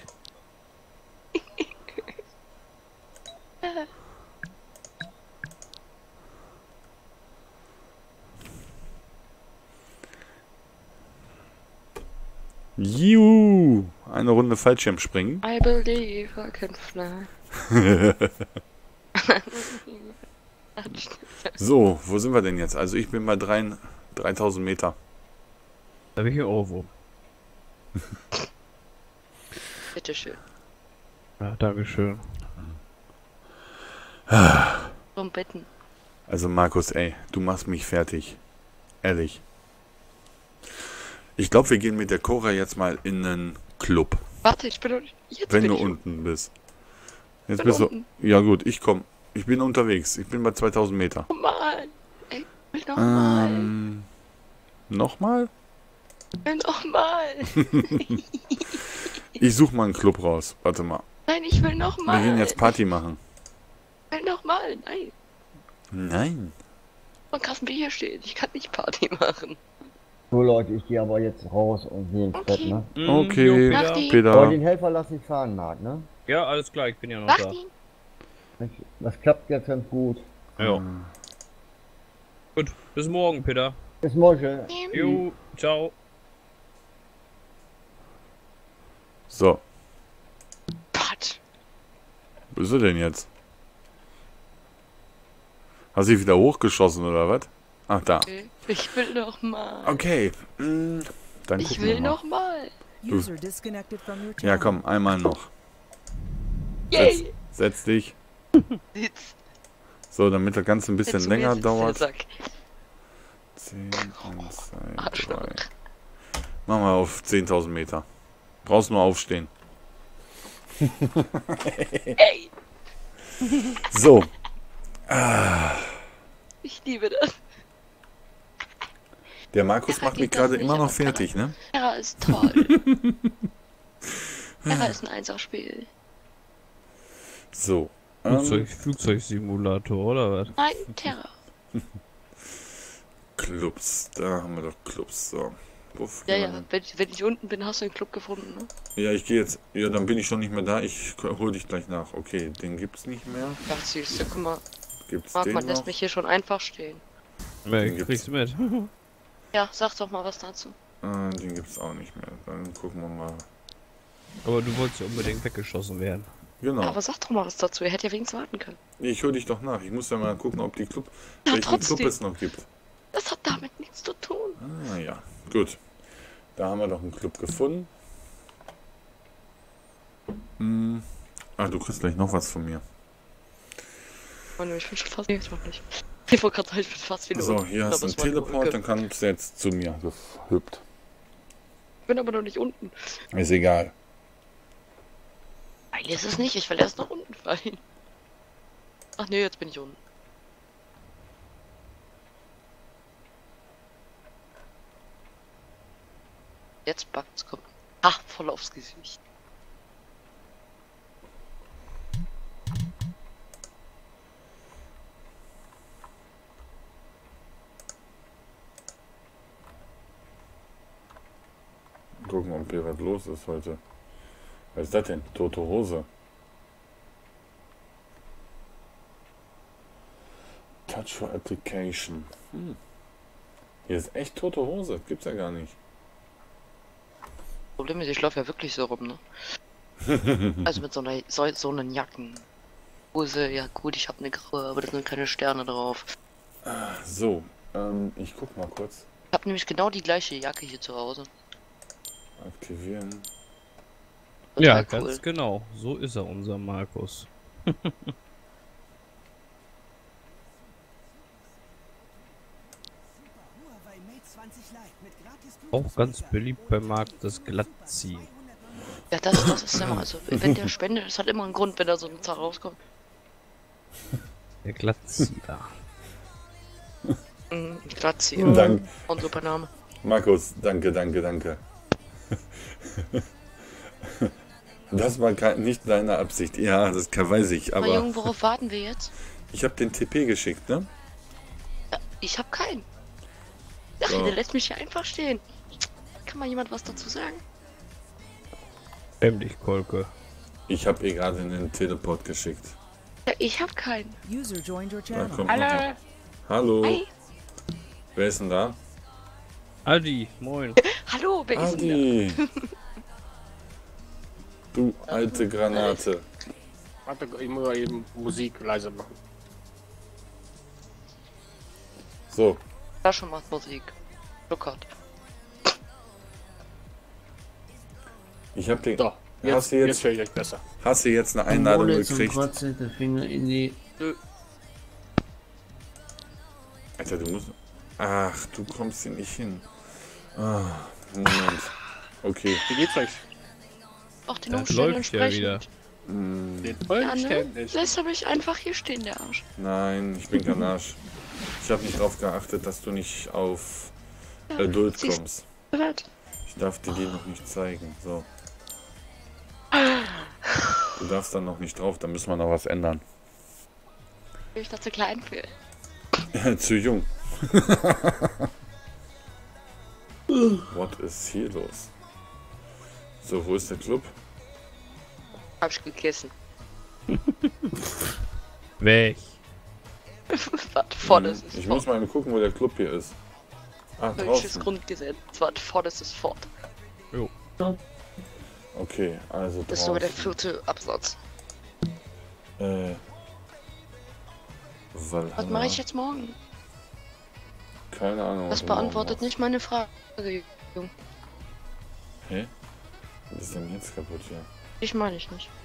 Juhu! Eine Runde Fallschirmspringen. I believe I can fly. So, wo sind wir denn jetzt? Also ich bin bei 3000 Meter. Da habe ich hier Ohrwurm. Bitteschön. Ja, dankeschön. Drum bitten. Also Markus, ey, du machst mich fertig. Ehrlich. Ich glaube, wir gehen mit der Cora jetzt mal in einen Club. Warte, ich bin noch nicht. Jetzt Wenn bin du ich unten bist. Jetzt bin bist du. unten. Ja gut, ich komm. Ich bin unterwegs. Ich bin bei 2000 Meter. Nochmal. Ey, ich will nochmal. Nochmal? Ich will nochmal. Ich suche mal einen Club raus. Warte mal. Nein, ich will Wir nochmal. gehen jetzt Party machen. Ich will nochmal. Nein. Nein. So ein krassen Bier hier steht. Ich kann nicht Party machen. So Leute, ich gehe aber jetzt raus und gehe ins Bett, Okay. ne? Okay, Jo, Nach Peter. die- Aber Peter. den Helfer lasse ich fahren, Marc, ne? Ja, alles klar, ich bin ja noch Mach da. ihn. Das klappt jetzt ganz gut. Ja. Gut, bis morgen, Peter. Bis morgen. Jo, ciao. So, Quatsch. wo ist er denn jetzt? Hast du dich wieder hochgeschossen oder was? Ach, da. Ich will nochmal. Okay. Dann Ich gucken will wir mal. nochmal. User disconnected from your Ja, channel. komm, einmal noch. Yay. Setz dich. Sitz. So, damit das Ganze ein bisschen Zu mir länger sitzt der dauert. Sack. 10, 1, 2, Arschloch. 3. Machen wir auf 10.000 Meter. Brauchst nur aufstehen. Ey, So, ich liebe das. der Markus Ja, macht mich geht das gerade nicht, immer noch aber fertig, ne? Terra ist toll. Terra ist ein Einserspiel. So. Flugzeugsimulator, oder was? Nein, Terra. Clubs, da haben wir doch Clubs. So. Wofür? Ja, wenn ich unten bin, hast du einen Club gefunden, ne? Ja, ich gehe jetzt. Ja, dann bin ich schon nicht mehr da. Ich hol dich gleich nach. Okay, den gibt's nicht mehr. Ja, süß. Ja, guck mal, Gibt's Marc, den man noch? lässt mich hier schon einfach stehen. Ja, Den ich gibt's. krieg's mit. Ja, sag doch mal was dazu. Den gibt's auch nicht mehr. Dann gucken wir mal. Aber du wolltest ja unbedingt weggeschossen werden. Genau. Ja, aber sag doch mal was dazu. Er hätte ja wenigstens warten können. Ich hol dich doch nach. Ich muss ja mal gucken, ob die Ja, welchen Club trotzdem. es noch gibt. Das hat damit nichts zu tun. Ah ja, gut. Da haben wir doch einen Club gefunden. Ah, du kriegst gleich noch was von mir. Mann, ich bin schon fast. Nee, ich mach nicht. Ich wollte gerade sagen, ich bin fast wieder So, unten. hier hast du Aber einen es war nur Teleport, Brücke. dann kannst du jetzt zu mir gehüpft. Ich bin aber noch nicht unten. Ist egal. Nein, ist es nicht. Ich will erst nach unten fallen. Ach nee, jetzt bin ich unten. Jetzt backt's, komm. Ha, voll aufs Gesicht. Gucken, ob hier was los ist heute. Was ist das denn? Tote Hose. Touch for Application. Hier ist echt tote Hose. Gibt's ja gar nicht. Problem ist, ich laufe ja wirklich so rum, ne? Also mit so einer Jacken. Hose, ja gut, ich habe eine graue, aber da sind keine Sterne drauf. So, ich guck mal kurz. Ich habe nämlich genau die gleiche Jacke hier zu Hause. Aktivieren. Ja, Total ganz genau. So ist er, unser Markus. Auch ganz beliebt bei Marc das Glattziehen. Ja, das ist immer, also wenn der spendet, das hat immer einen Grund, wenn da so eine Zahl rauskommt. Der Glattzieher. Grazie. Dank. Und super Name. Markus, danke. Das war nicht deine Absicht. Ja, das weiß ich, Aber aber Junge, worauf warten wir jetzt? ich habe den TP geschickt, ne? Ja, ich hab keinen. Ach, So. der lässt mich hier einfach stehen. Kann mal jemand was dazu sagen? Bäm dich, Kolke. Ich habe ihr gerade einen Teleport geschickt. Ja, ich hab keinen. User joined your Da channel. kommt noch mal. Hallo. Hi. Wer ist denn da? Adi, moin. Hallo, wer ist denn Adi. Du alte Granate. Warte, ich muss mal eben Musik leise machen. So, da? Schon macht Musik. Lockert. ich habe den. So, Hast jetzt du höre ich euch besser. hast du jetzt eine Einladung Mole zum gekriegt? Kotzen, der Finger in die... Alter, du musst. Ach, du kommst hier nicht hin. Ah, Moment. Okay. Wie geht's euch? Auch den Das Umständen läuft ja wieder. entsprechend. Den Ja, ne? Vollständig. Lässt er mich einfach hier stehen, der Arsch. Nein, ich bin kein Arsch. Ich habe nicht drauf geachtet, dass du nicht auf Duld siehst- kommst. Gehört. Ich darf dir die noch nicht zeigen. So. Du darfst dann noch nicht drauf, da müssen wir noch was ändern. Bin ich da zu klein für? Zu jung. What is hier los? So, wo ist der Club? Hab ich gegessen. Weg. Warte, vorderst ist Ich fort. muss mal gucken, wo der Club hier ist. Ah, Deutsches draußen. Grundgesetz. Warte, vorderst ist fort. Okay, also Das ist sogar der draußen. 4. Absatz. Valhalla. Was mache ich jetzt morgen? Keine Ahnung. Das was du morgen beantwortet machst. nicht meine Frage. Hä? Was ist denn jetzt kaputt hier? Ich meine ich nicht.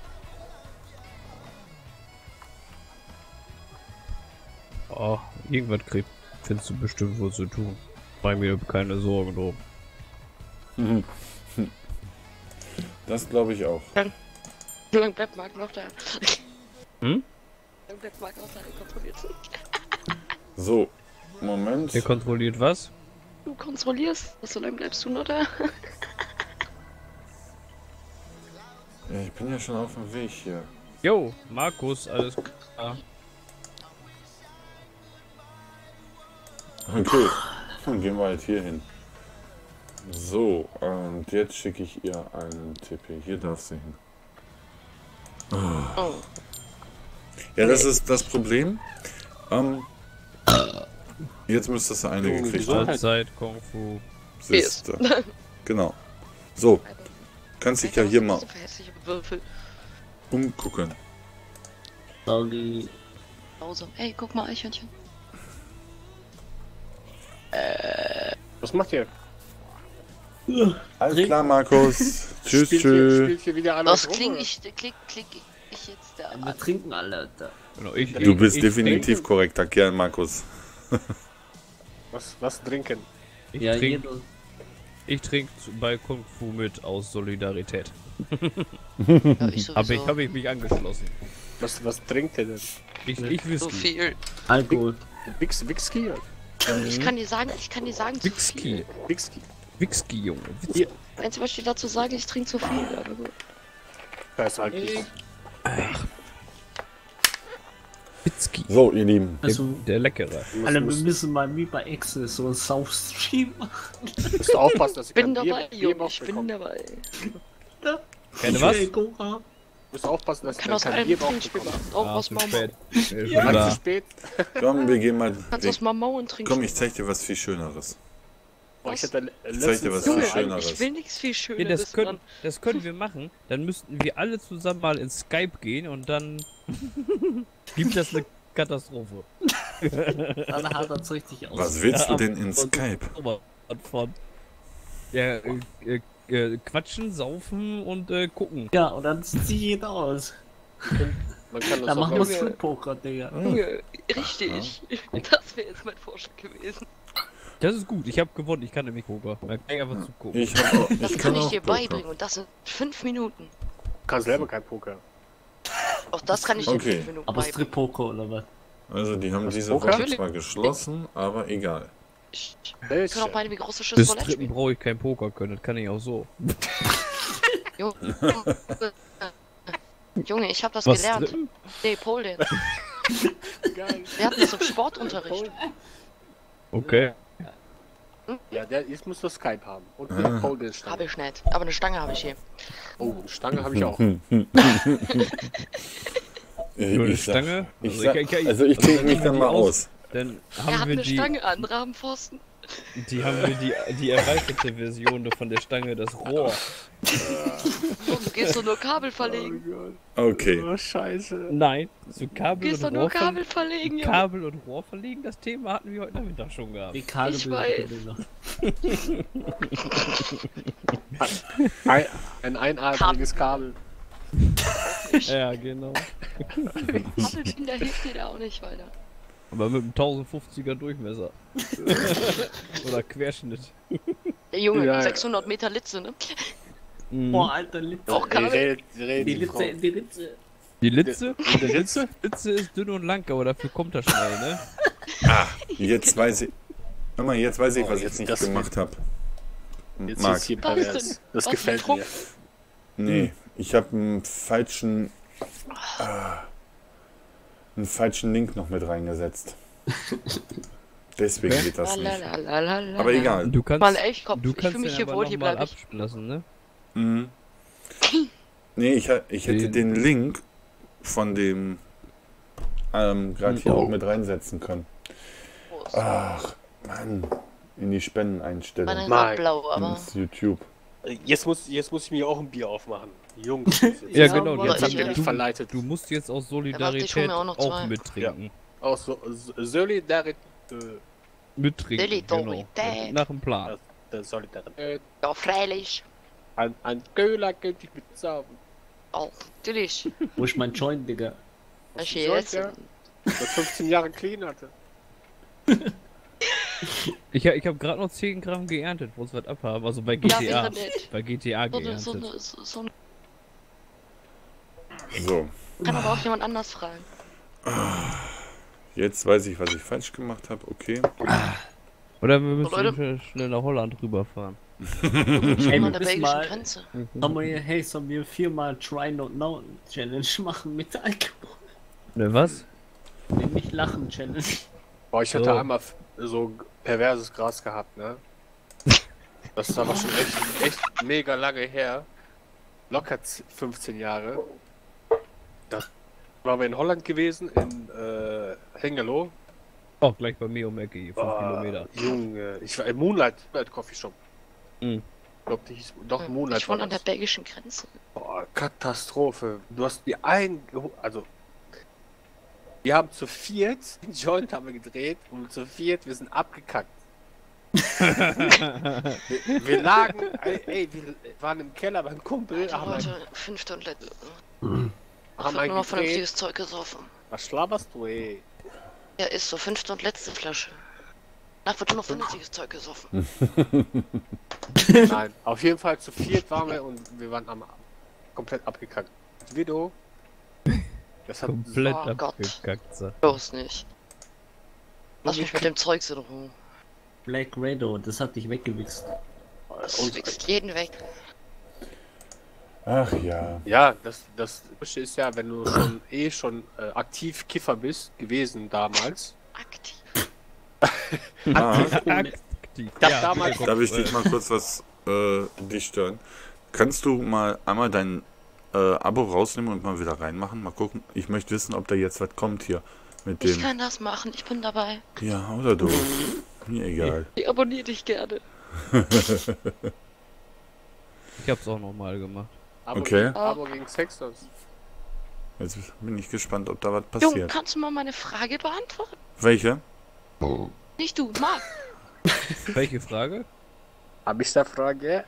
Oh, irgendwas findest du bestimmt wohl zu tun. Mach mir keine Sorgen drum. Das glaube ich auch. Wie lange bleibt Marc noch da? Hm? Wie lange bleibt Marc noch da? Der kontrolliert. So, Moment. Wer kontrolliert was? Du kontrollierst. So lange bleibst du noch da? Ja, ich bin ja schon auf dem Weg hier. Jo, Markus, alles klar. Okay, dann gehen wir halt hier hin. So, und jetzt schicke ich ihr einen TP. Hier darf sie hin. Oh. Ja, das ist das Problem. Jetzt müsstest du eine Oh, gekriegt wieso? haben. Allzeit Kung Fu. Siehste. Genau. So, kannst dich ja hier mal Hässliche Würfel. umgucken. Sorry. Grausam. Ey, guck mal, Eichhörnchen. Was macht ihr? Alles klar, Markus. Tschüss, Spielt tschüss. hier wieder einer Was rum, klingt oder? klick ich jetzt da Wir an? trinken alle, Alter. Genau, Du bist ich definitiv Trinke, korrekter Kerl, Markus. Was trinken? ich, Ja, trink, jeder. ich trinke bei Kung Fu mit aus Solidarität. Ja, ich Hab sowieso. ich mich angeschlossen. Was trinkt ihr denn? Ich So Whisky. viel. Alkohol. Whisky? Ich kann dir sagen, zu Whisky. viel. Whisky. Whisky, Junge. Hier. Einzige, was ich dir dazu sage, ich trinke zu viel. Aber gut. Da ist halt nicht. Whisky. So, ihr Lieben. Also, Der leckere. Alter, wir müssen mal wie bei Excel so einen South-Stream machen. Musst du aufpassen, dass Ich ihr bin kein dabei, Bier Junge, ich bin bekommt. dabei. Keine was? Coca. Musst du aufpassen, dass Kann ihr aus kein allem Bier Trinkspiel bekommt. machen. Auch Ah, aus zu Mamau. spät. Schon Ja, da. zu spät. Komm, wir gehen mal. Kannst aus Mamau und trinken. Komm, ich zeig dir was viel Schöneres. Boah, ich hatte Ich zeig dir was letztens viel Junge, Schöneres. ich will nichts viel Ja, Schöneres, Mann. das können wir machen. Dann müssten wir alle zusammen mal in Skype gehen und dann gibt das eine Katastrophe. Dann hat das richtig aus. Was willst du Ja, denn in und- Skype? Von. Ja, quatschen, saufen und gucken. Ja, und dann zieht sich jeder aus. Man kann Dann das machen auch wir Junge. Strip-Poker, Digga. Junge, richtig. Das wäre jetzt mein Vorschlag gewesen. Das ist gut, ich habe gewonnen, ich kann nämlich Poker. Dann kann ich einfach zu gucken. Ich, hab auch, Das ich kann ich auch dir Poker. beibringen und das in 5 Minuten. Du kannst selber kein Poker. Auch das kann ich in Okay. 5 Minuten Aber beibringen. Strip-Poker oder was? Also die haben diese Poker? Woche zwar geschlossen, aber egal. Ich kann auch beide wie große Schiss Bis Roulette Strippen spielen. brauche ich kein Poker können, das kann ich auch so. Junge, ich habe das Was gelernt. Strippen? Nee, Pole Dance. Geil. Wir hatten das im Sportunterricht. Okay. Ja, jetzt musst du Skype haben. Und Ah. eine Pole Dance Habe Stange. ich nicht. Aber eine Stange habe ich hier. Oh, eine Stange habe ich auch. Nur eine Ich sag- Stange? Also ich klinge mich dann mal aus. Dann Er haben hat wir eine die, Stange an Rahmenpfosten. die haben wir die erweiterte Version von der Stange, das Rohr. Und du gehst doch nur Kabel verlegen. Okay. Oh, scheiße. Nein, so Du Kabel gehst doch und nur Rohr Kabel verlegen, Junge. Kabel und Rohr verlegen, das Thema hatten wir heute Nachmittag schon gehabt. Die Karte Ich weiß. Ein einarmiges Kabel. Ja, genau. Kabelbinder hilft dir da auch nicht weiter. Aber mit einem 1050er Durchmesser. Oder Querschnitt. Der Junge, Ja, ja. 600 Meter Litze, ne? Mhm. Boah, Alter, Litze. Auch Kabel. Die Litze, die Litze. Die Litze? Die Litze? Litze ist dünn und lang, aber dafür kommt er schnell, ne? Jetzt weiß ich. Hör mal, jetzt weiß ich, Oh, was jetzt ich nicht das gemacht habe. Jetzt Marc. ist hier Was denn? pervers. Das Was gefällt mit mir. Trumpf? Nee, ich habe einen falschen Link noch mit reingesetzt. Deswegen geht das nicht. Lalalala. Aber egal. Du kannst, Mann, ey, ich du fühle kannst mich den hier aber wohl, noch hier mal bleibe ich. ablassen, ne? Mhm. Nee, ich hätte den Link von dem gerade hier auch mit reinsetzen können. Ach, Mann. In die Spendeneinstellung. Meine Marc. war blau, aber... Ins YouTube. Jetzt muss ich mir auch ein Bier aufmachen. Jungs. Ja, Ja, genau. aber Jetzt habt ihr ich- mich verleitet. Du musst jetzt aus Ja, warte, ich hol Solidarität mir auch noch auch zwei. mittrinken. Auch so Solidarität. Mittrinken, genau. Solidarität. Nach dem Plan. Solidarität. Ja, freilich. Ein Köhler könnte ich mit saufen. Oh, natürlich. Wo ist mein Joint, Digga? Was ich soll jetzt? der? Der 15 Jahre clean hatte. Ich hab gerade noch 10 Gramm geerntet, wo es was abhaben. Also bei Ja, GTA. wäre nett. Bei GTA So, geerntet. so, So, kann aber auch jemand anders fragen. jetzt weiß ich, was ich falsch gemacht habe. Okay. Oder wir müssen Leute. schnell nach Holland rüberfahren. Schon Ey, an wir der müssen belgischen mal, Grenze. sollen wir 4-mal Try Not Now Challenge machen mit Alkohol? Ne, was? Nee, nicht lachen Challenge. Boah, ich hatte So. einmal so perverses Gras gehabt, ne? Das ist aber schon echt mega lange her. Locker 15 Jahre. Da waren wir in Holland gewesen, in Hengelo. Auch gleich bei mir um Ecke, hier 5 Ah, Kilometer. Junge, ich war im Moonlight Coffee Shop. Mhm. Ich glaube, die hieß doch Moonlight. Ich wohne war an der das. belgischen Grenze. Boah, Katastrophe. Du hast die also wir haben zu viert, den Joint haben wir gedreht und zu viert, wir sind abgekackt. wir lagen, wir waren im Keller beim Kumpel, Alter, haben heute 5. und letzte. haben Wird nur einen noch gedreht. vernünftiges Zeug gesoffen. Was schlabberst du, ey? Ja, ist so 5. und letzte Flasche. Nach wird nur noch vernünftiges Zeug gesoffen. Nein, auf jeden Fall zu viert waren wir und wir waren komplett abgekackt. Das Video, das hat Komplett Oh Gott. abgekackt. So. Bloß nicht. Lass mich mit dem Zeugs in Ruhe. Black Rado, das hat dich weggewichst. Das wächst jeden weg. Ach ja. Ja, das Gute ist ja, wenn du schon aktiv Kiffer bist, gewesen damals. Aktiv. Aktiv. hab damals- bitte, Darf ich dich mal kurz was dich stören? Kannst du mal einmal dein Abo rausnehmen und mal wieder reinmachen? Mal gucken. Ich möchte wissen, ob da jetzt was kommt hier mit Ich dem. kann das machen, ich bin dabei. Ja, oder du? Mir egal. Ich abonniere dich gerne. Ich hab's auch nochmal gemacht. Abo Okay. Gegen, Abo gegen Sex, das. Jetzt bin ich gespannt, ob da was Junge, passiert. kannst du mal meine Frage beantworten? Welche? Nicht du, Marc. Welche Frage? Hab ich da Frage?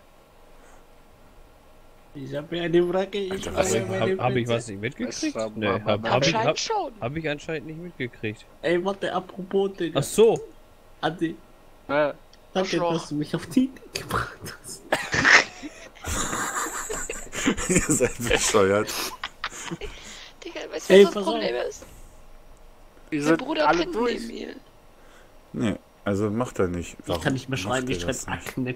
Ich habe ja eine Frage. Alter, was- Hab ich was nicht mitgekriegt? Das- Nee, hab Anscheinend schon. ich anscheinend nicht mitgekriegt. Ey, warte, apropos, Digga. Ach so. Adi, Ja. danke, Arschloch. dass du mich auf die Idee gebracht hast. Ihr seid bescheuert. Digga, weißt Weißt Ey, du, was das pass auf. Problem ist? Die Mein sind Bruder alle pennt durch. neben mir. Nee, also macht er nicht. Ich kann nicht mehr macht schreiben, er ich schreibe das nicht? Akne.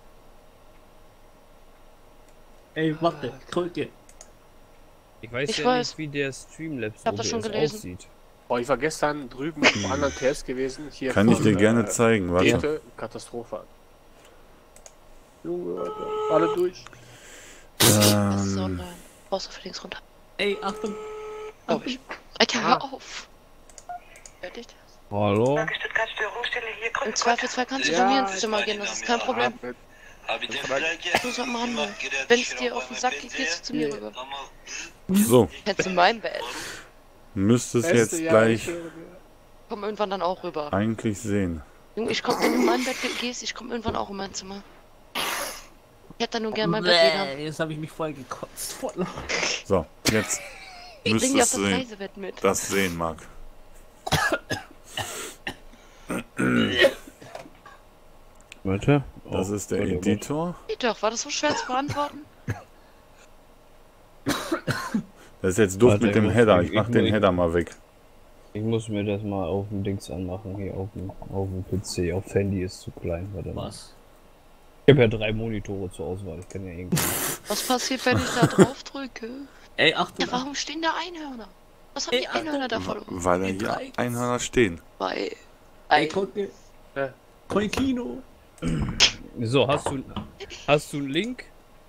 Ey, warte, drücke. Ich weiß Ich ja weiß. nicht, wie der Streamlabs Ich hab das schon OBS gelesen. aussieht. Boah, ich war gestern drüben im anderen TS gewesen. Hier Kann ich von, dir gerne zeigen, warte. Dete, Katastrophe. Junge, Alter. Alle durch. Das ist online. Brauchst du für links runter. Ey, Achtung. Glaub ich. Alter, hör auf. Fertig das? Hallo? Im Zweifelsfall kannst du bei mir ins Zimmer gehen, das ist kein Problem. Du sag mal, Mann, wenn es dir auf den Sack geht, gehst du zu mir rüber. So, Kennst du mein Bett? müsste es Beste jetzt Jahr, gleich ich höre dir. Komm irgendwann dann auch rüber. eigentlich sehen. Junge, wenn du in mein Bett gehst, ich komm irgendwann auch in mein Zimmer. Ich hätte da nur gern mein Bett wieder. Jetzt habe ich mich voll gekotzt. Voll. So, jetzt Ich bring dir auf müsstest das du Reisebett mit. das sehen, Marc. Warte. Das ist der Editor. Geht doch, war das so schwer zu beantworten? Das ist jetzt doof Warte, mit dem ich- Header. ich- Ich mach ich- den ich- Header mal weg. Ich muss mir das mal auf dem Dings anmachen, hier auf dem PC. Auf Handy ist zu klein, warte mal. Was? Ich habe ja 3 Monitore zur Auswahl, ich kann ja irgendwie... Was passiert, wenn ich da drauf drücke? Ey, Achtung. Ja, warum stehen da Einhörner? Was haben Ey, die Einhörner da verloren? Weil da Die hier drei- Einhörner stehen. Bei... Ey, gucke. Ja. Kein Kino. So, hast du einen Link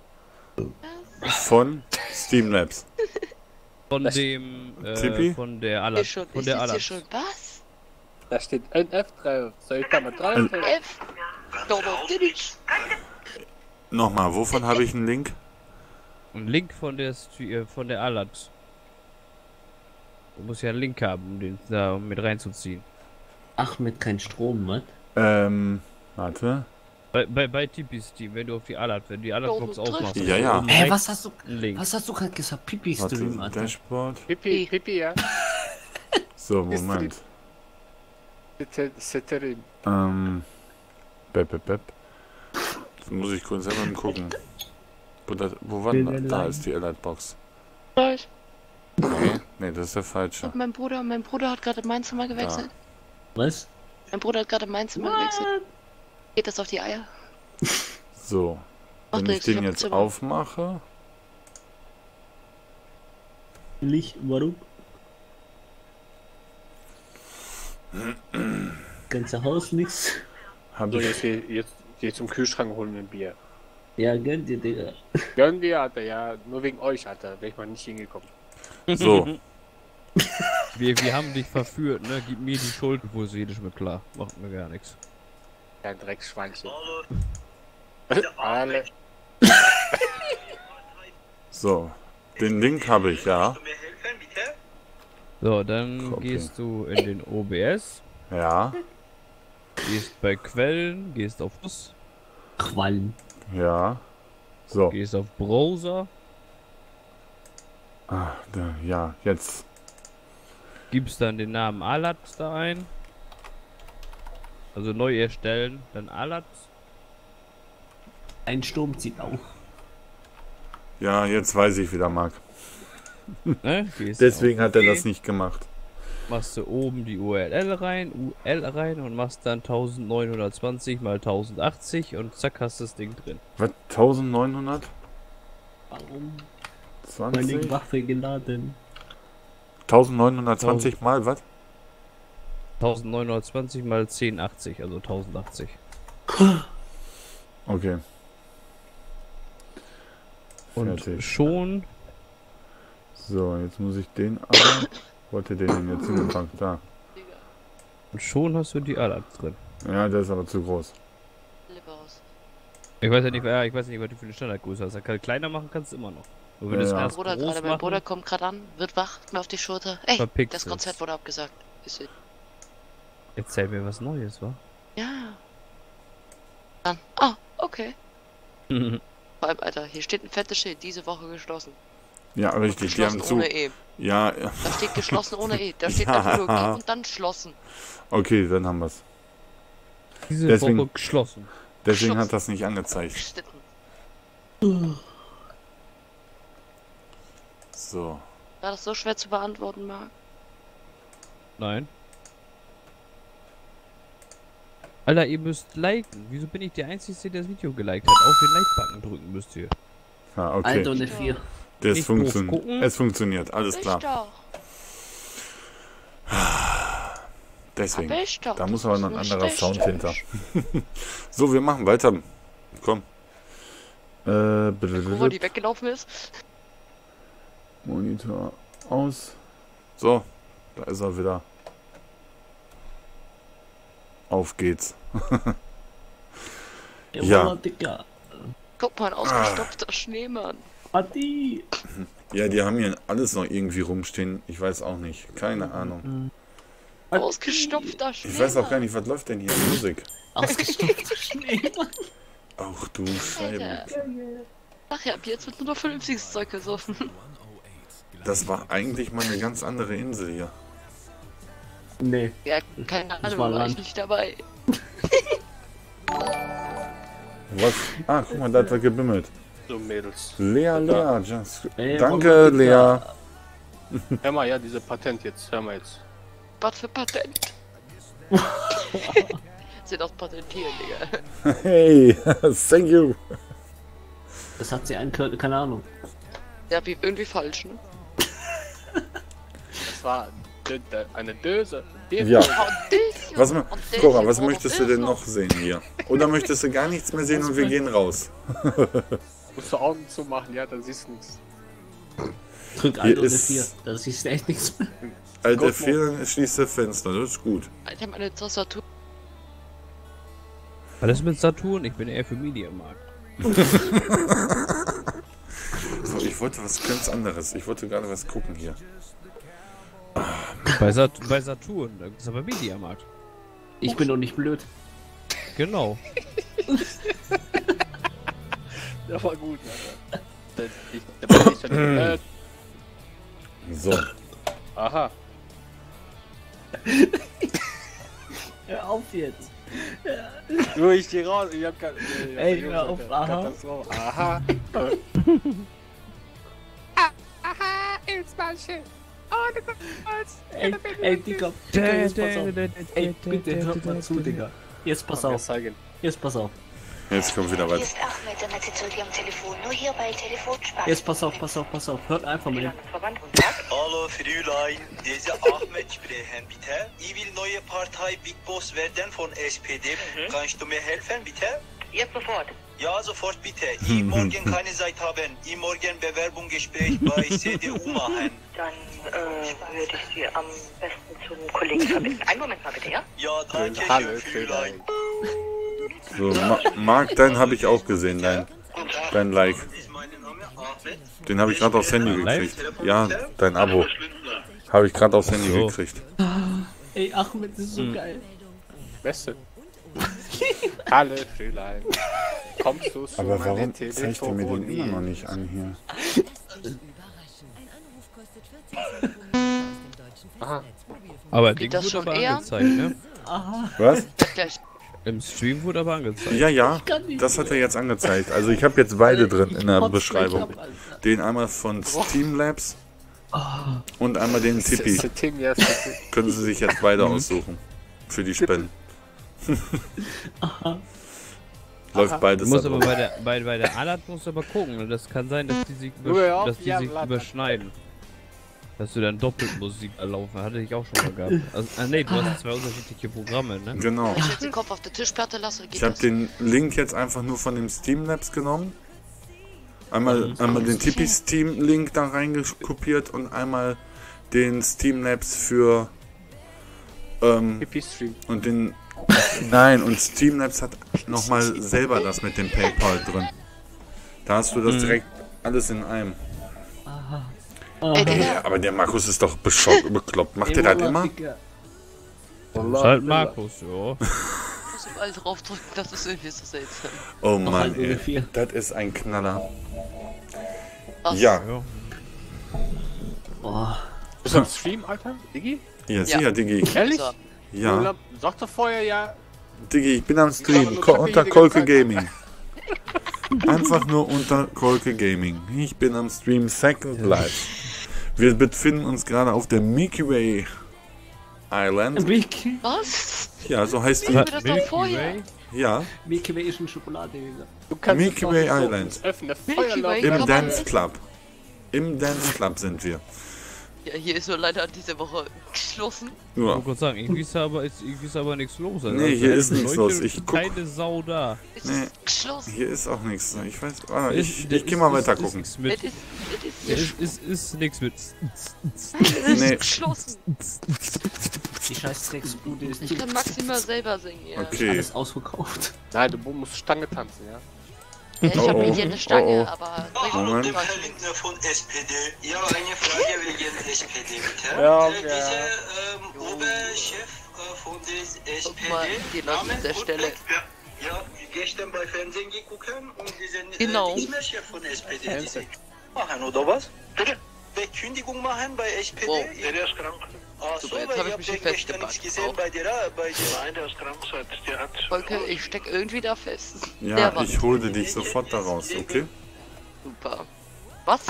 Von Streamlabs. von dem, Tippi? von der Hier Alat, schon, von ich der sitze hier Alat. schon. Was? Da steht ein F drauf. Soll ich da mal drauf? F? Dodo Diddisch. Nochmal, wovon habe ich einen Link? Ein Link von der Alat. Du musst ja einen Link haben, um den da mit reinzuziehen. Ach, mit kein Strom, was? Warte. Bei Tippis Team, wenn du auf die Alat Box Drück. aufmachst. Ja, ja. oben Hä, rechts was hast du. einen Link. Was hast du gerade gesagt? Warte, Pipi-Stream, Alter. Dashboard. Pipi, Pipi, ja. So, Moment. Setterin. Bep. Das muss ich kurz selber gucken. Wo war denn da? Da ist die Alert-Box. Weiß. Nee, das ist der falsche. Mein Bruder hat gerade in mein Zimmer gewechselt. Was? Mein Bruder hat gerade in mein Zimmer gewechselt. Geht das auf die Eier? So, Macht wenn ich nichts, ich den hab jetzt Zimmer. aufmache, Licht, warum? Ganze Haus nichts. habe So, ich... jetzt geh zum Kühlschrank holen ein Bier. Ja, gönn dir, Digga. Gönn dir, Alter, ja. Nur wegen euch, Alter. Wäre ich mal nicht hingekommen. So, Wir haben dich verführt, ne? Gib mir die Schuld, wo ist jedes mit klar. Macht mir gar nichts. Dein Drecksschweinchen. Alle. so. Den Link habe ich, ja. So, dann Okay. gehst du in den OBS, Ja, gehst bei Quellen, gehst auf Bus, Qualm. ja. So, gehst auf Browser, ja, jetzt. gibst dann den Namen Alat da ein. Also neu erstellen, dann Alat. Ein Sturm zieht auf. Ja, jetzt weiß ich wieder, Marc. Ne? Gehst Deswegen auf hat er OK, das nicht gemacht. Machst du oben die URL rein und machst dann 1920 mal 1080 und zack hast du das Ding drin. Was? 1920? Warum? Meine Waffe geladen. 1920 mal was? 1920 mal 1080, also 1080. Okay. Und Fertig. schon So, jetzt muss ich den aber... Wo hat der den denn jetzt hingepackt? Da. hast du die Alat drin. Ja, der ist aber zu groß. Lippe aus. Ich weiß nicht, was du für eine Standardgröße hast. Kleiner machen kannst du immer noch. Und wenn Ja, du es ja. ganz Bruder groß gerade, mein machen, Bruder kommt gerade an, wird wach, mir auf die Schulter. Ey, Verpixelt. das Konzert wurde abgesagt. Ist erzähl mir was Neues, wa? Ja. Dann. Ah, okay. Vor allem, Alter, hier steht ein fettes Schild, diese Woche geschlossen. Ja, richtig, die haben Geschlossen zu. ohne E. Ja, Da steht geschlossen ohne E. Da steht Ja. einfach nur G und dann geschlossen. okay, dann haben wir's. Diese Deswegen- Woche geschlossen. Deswegen Schluss. hat das nicht angezeigt. Geschnitten. So, War das so schwer zu beantworten, Marc? Nein. Alter, ihr müsst liken. Wieso bin ich der Einzige, der das Video geliked hat? Auf den Like-Button drücken müsst ihr. Ah, okay. Alter, eine 4. Das Nicht funktioniert. doof gucken. Es funktioniert, alles Ich klar. doch. Deswegen. Hab ich doch. Da muss aber noch ein Das ist anderer nicht Sound richtig. hinter. So, wir machen weiter. Komm. Wo die weggelaufen ist. Monitor aus. So, da ist er wieder. Auf geht's. Ja. Dicker. Guck mal, ein ausgestopfter Schneemann. Adi. Ja, die haben hier alles noch irgendwie rumstehen. Ich weiß auch nicht. Keine Ahnung. Ausgestopfter Schneemann. Ich weiß auch gar nicht, was läuft denn hier an Musik? Ausgestopfter Schneemann. Ach du Scheibe. Alter. Ach ja, ab jetzt wird nur noch vernünftiges Zeug gesoffen. Das war eigentlich mal eine ganz andere Insel hier. Nee. Ja, keine Das Ahnung, war war ich Land. nicht dabei. Was? Ah, guck mal, da hat er gebimmelt. So, Mädels. Lea, just. Ey, Danke, warum- Lea. Hör mal, ja, diese Patent jetzt. Hör mal jetzt. Was für Patent? Sie das patentieren, Digga. Hey, thank you. Das hat sie angehört, keine Ahnung. Ja, wie irgendwie falsch, ne? Das war eine Döse. Ja. Und dich, Was, und dich, Cora, was und möchtest du dich denn noch sehen hier? Oder möchtest du gar nichts mehr sehen und wir gehen raus? Musst du Augen zumachen, ja, dann siehst du nichts. Drück Hier 1 oder ist- 4. Das ist echt nichts mehr. Alter, Fehler schließt das Fenster, das ist gut. Alter, meine Tastatur. Was ist mit Saturn? Ich bin eher für Mediamarkt. So, ich wollte was ganz anderes. Ich wollte gerade was gucken hier. Bei Saturn, da ist aber Mediamarkt. Ich bin doch nicht blöd. Genau. Das war gut, Alter. Da bin ich schon So, aha. Hör auf jetzt. Du, ich geh raus. Ich hab kein. Ey, hör auf, aha. Katastrophe. Aha. Ey, Digga. Digga, jetzt pass auf. Ey, bitte hört mal zu, Digga. Jetzt pass Wir auf. zeigen. Jetzt pass auf. jetzt kommt wieder Hier was. ist Ahmed, der Netze zu dir am Telefon. Nur hier bei Telefonsprache. Jetzt pass auf, pass auf, pass auf. Hört einfach mal hin. Hallo Fräulein, diese Ahmed sprechen bitte. Ich will neue Partei Big Boss werden von SPD. Kannst du mir helfen bitte? Jetzt sofort. Ja, sofort bitte. Ich morgen keine Zeit haben. Ich morgen Bewerbungsgespräch bei CDU machen. Dann würde ich Sie am besten zum Kollegen verbinden. Einen Moment mal bitte, ja? Ja, danke Hallo, schön Fräulein. So, Marc, deinen habe ich auch gesehen, dein Like. Ist mein Name Ahmed. Den habe ich gerade aufs Handy Live? gekriegt. Ja, dein Abo. Habe ich gerade aufs Handy So. gekriegt. Ey, Ahmed, das ist so geil. Beste. Hallo, Fräulein. Kommst du zu Aber meinem warum zeigt ihr mir den immer noch nicht an hier? Aha. Aber Geht Ding das wurde schon aber eher? angezeigt, ne? Was? Gleich. Im Stream wurde aber angezeigt. Ja, das hat er jetzt angezeigt. Also ich habe jetzt beide drin in der Kotz mich Beschreibung. ab, Alter. Den einmal von Streamlabs und einmal den Tippi. Tim, ja, ist Können Sie sich jetzt beide aussuchen. Für die Spenden. Läuft Du beides musst aber. aber bei der Alat musst du aber gucken. Und das kann sein, dass die sich, Hör auf, dass die ja, sich Blatt. überschneiden. Dass du dann doppelt Musik erlaufen. Hatte ich auch schon mal gehabt. Also, nee, du hast 2 unterschiedliche Programme, ne? Genau. Wenn ich jetzt den Kopf auf der Tischplatte lasse, geht Ich habe das. den Link jetzt einfach nur von dem Streamlabs genommen. Einmal den Tippi Steam Link da reingekopiert und einmal den Streamlabs für Hippie-Stream. und den nein, und Streamlabs hat nochmal selber das mit dem PayPal drin. Da hast du das direkt alles in einem. Ey, Digga, Ja, aber der Markus ist doch bekloppt. Macht der das immer? Digga. Das ist halt Markus, ja. muss überall draufdrücken, das ist irgendwie so seltsam. Oh Mann, halt ey. ungefähr. Das ist ein Knaller. Was? Ja, Boah. Bist du am Stream, Alter? Diggi? ja, sicher, Diggi. Ehrlich? So. Ja, Sag doch vorher ja. Diggi, ich bin am Stream. Unter Kolke Gaming. Einfach nur unter Kolke Gaming. Ich bin am Stream Second Life. Wir befinden uns gerade auf der Milky Way Island. Milky, Was? Ja, so heißt Wissen wir die. das doch vorher? Ja, Milky Way ist eine Schokolade, Digga. Du kannst Milky es doch Way so Island. öffnen. Milky Feuerlauf. Way? Im Kann man Dance nicht? Club. Im Dance Club sind wir. Ja, hier ist nur leider diese Woche geschlossen. Ich Ja. wollte gerade sagen, irgendwie ist aber nichts los. Alter. Nee, hier ist Da nichts leuchtet los. Ich guck. keine Sau da. Es Nee. ist geschlossen. Hier ist auch nichts. Ich weiß. Ich Ist- geh mal ist- weiter ist gucken. nix mit. Es ist Ist nichts mit. Nee. geschlossen. Die scheiß Drecksbude ist Ich nicht kann maximal selber singen, ja. Okay. alles ausverkauft. Nein, du musst Stange tanzen, ja? Ja, ich Oh, hab oh. hier eine Stange, Oh, oh. aber... Hallo, Moment. dem Herr Lindner von SPD. Ja, eine Frage wegen SPD, bitte. Ja, Dieser Oberchef von der SPD. mal, die Leute an der Name und Stelle. Ja, gestern bei Fernsehen geguckt und die sind Genau. nicht mehr Chef von SPD. Die sind machen, oder was? Bitte? Kündigung machen bei SPD? Wow. Ja, der ist krank. Ach so, Super, jetzt weil hab ich hab mich den schon gestern festgepackt. nicht gesehen bei der... Nein, der ist krank, der hat... Volker, ich steck irgendwie da fest. Ja, Der Wand. ich hole dich sofort da raus, okay? Super. Was?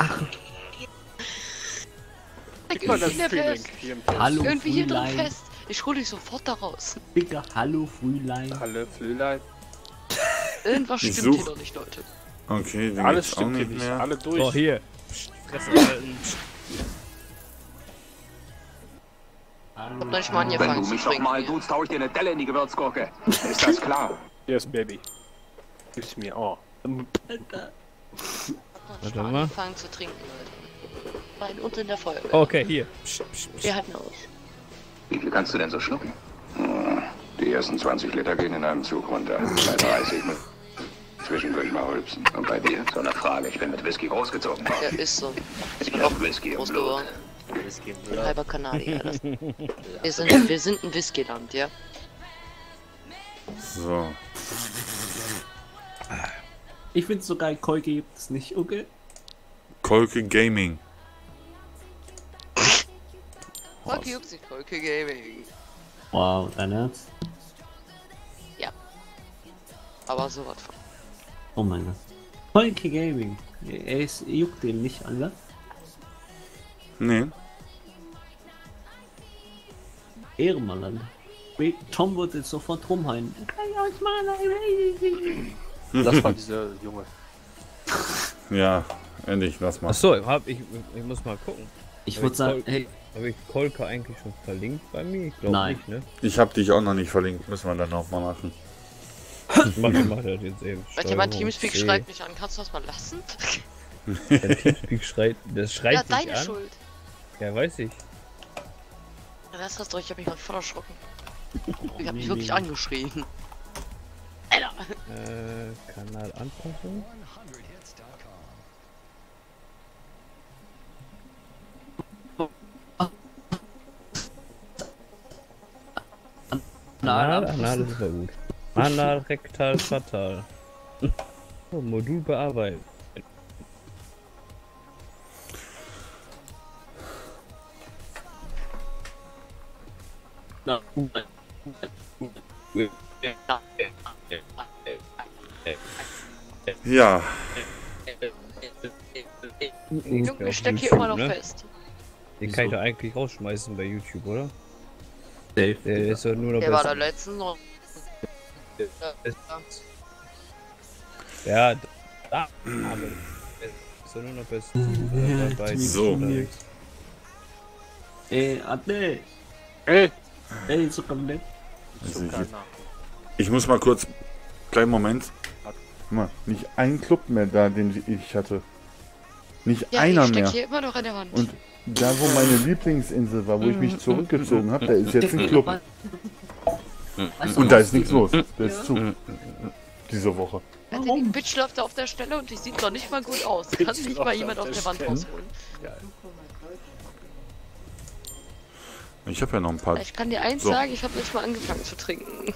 Steck Mal das irgendwie da Feeling fest. hier im Test. Hallo Irgendwie hier drin Frühlein. fest. Ich hol dich sofort da raus. Digga, hallo Frühlein. Hallo, Flölein. Irgendwas Ich stimmt such- hier doch nicht, Leute. Okay, den Alles gibt's auch stimmt hier nicht nicht. mehr. Alle durch. So, hier. Fresse halten. Ich hab noch nicht mal angefangen zu trinken. duzt, hau ich dir eine Delle in die Gewürzgurke. Ist das klar? Yes, Baby. Gib's mir. Oh. Ich hab noch nicht Warte mal mal. angefangen zu trinken, Leute. Rein und in der Feuerwehr. Okay, hier. Wir halten aus. Wie viel kannst du denn so schlucken? Die ersten 20 Liter gehen in einem Zug runter. Bei 30 mit zwischendurch mal rülpsen. Und bei dir? So eine Frage. Ich bin mit Whisky großgezogen worden. Ja, ist so. Ich Ich bin auch hab Whisky im groß Blut. geworden. Whisky im Ein Blut. halber Kanadier. Wir sind ein Whiskyland, ja? So. Ich find's so geil, Koi gibt's nicht, okay? Kolke Gaming. Volker juckt sich, Volker Gaming. Wow, dein Ernst? Aber sowas von. Oh mein Gott. Kolke Gaming. Juckt den nicht, Alter. Nee. Ehrenmann, Alter. Tom wird jetzt sofort rumheulen. Das war dieser Junge. Ja, endlich, lass mal. Achso, ich muss mal gucken. Ich würde sagen, hey, Habe ich Kolka eigentlich schon verlinkt bei mir? Ich glaube Nein. nicht, ne? Ich hab dich auch noch nicht verlinkt. Müssen wir dann noch mal machen. Ich mach das jetzt eben. Weil mein Teamspeak schreit mich an. Kannst du das mal lassen? Der Teamspeak schreit, das schreit Ja, sich deine an. Schuld. Ja, weiß ich. Ja, das hast du, ich hab mich mal voll erschrocken. Ich hab mich wirklich angeschrien. Alter. Kanalanpassung. Anal, das war gut. Anal, rektal, fatal. Oh, Modul bearbeiten. Ja, Junge, ich steck hier immer noch fest. Den kann ich doch eigentlich rausschmeißen bei YouTube, oder? Safe. Der ist doch nur noch Der war da besser. letztens noch. Ja, da. Aber ist doch nur noch besser. Bei So. unterwegs. Ade. Ey! Ey, so kommt nett. also ich muss mal kurz. Kleinen Moment. Guck mal, nicht ein Club mehr da, den ich hatte. Nicht Ja, einer ich steck mehr. hier immer noch an der Wand. Und da, wo meine Lieblingsinsel war, wo ich mich zurückgezogen habe, da ist jetzt ein Club. Und da ist nichts los. Der ist zu. Diese Woche. Alter, die Bitch läuft da auf der Stelle und die sieht noch nicht mal gut aus. Kann sich nicht mal jemand auf der Wand rausholen. Ich habe ja noch ein paar. Ich kann dir eins So. sagen, ich habe nicht mal angefangen zu trinken.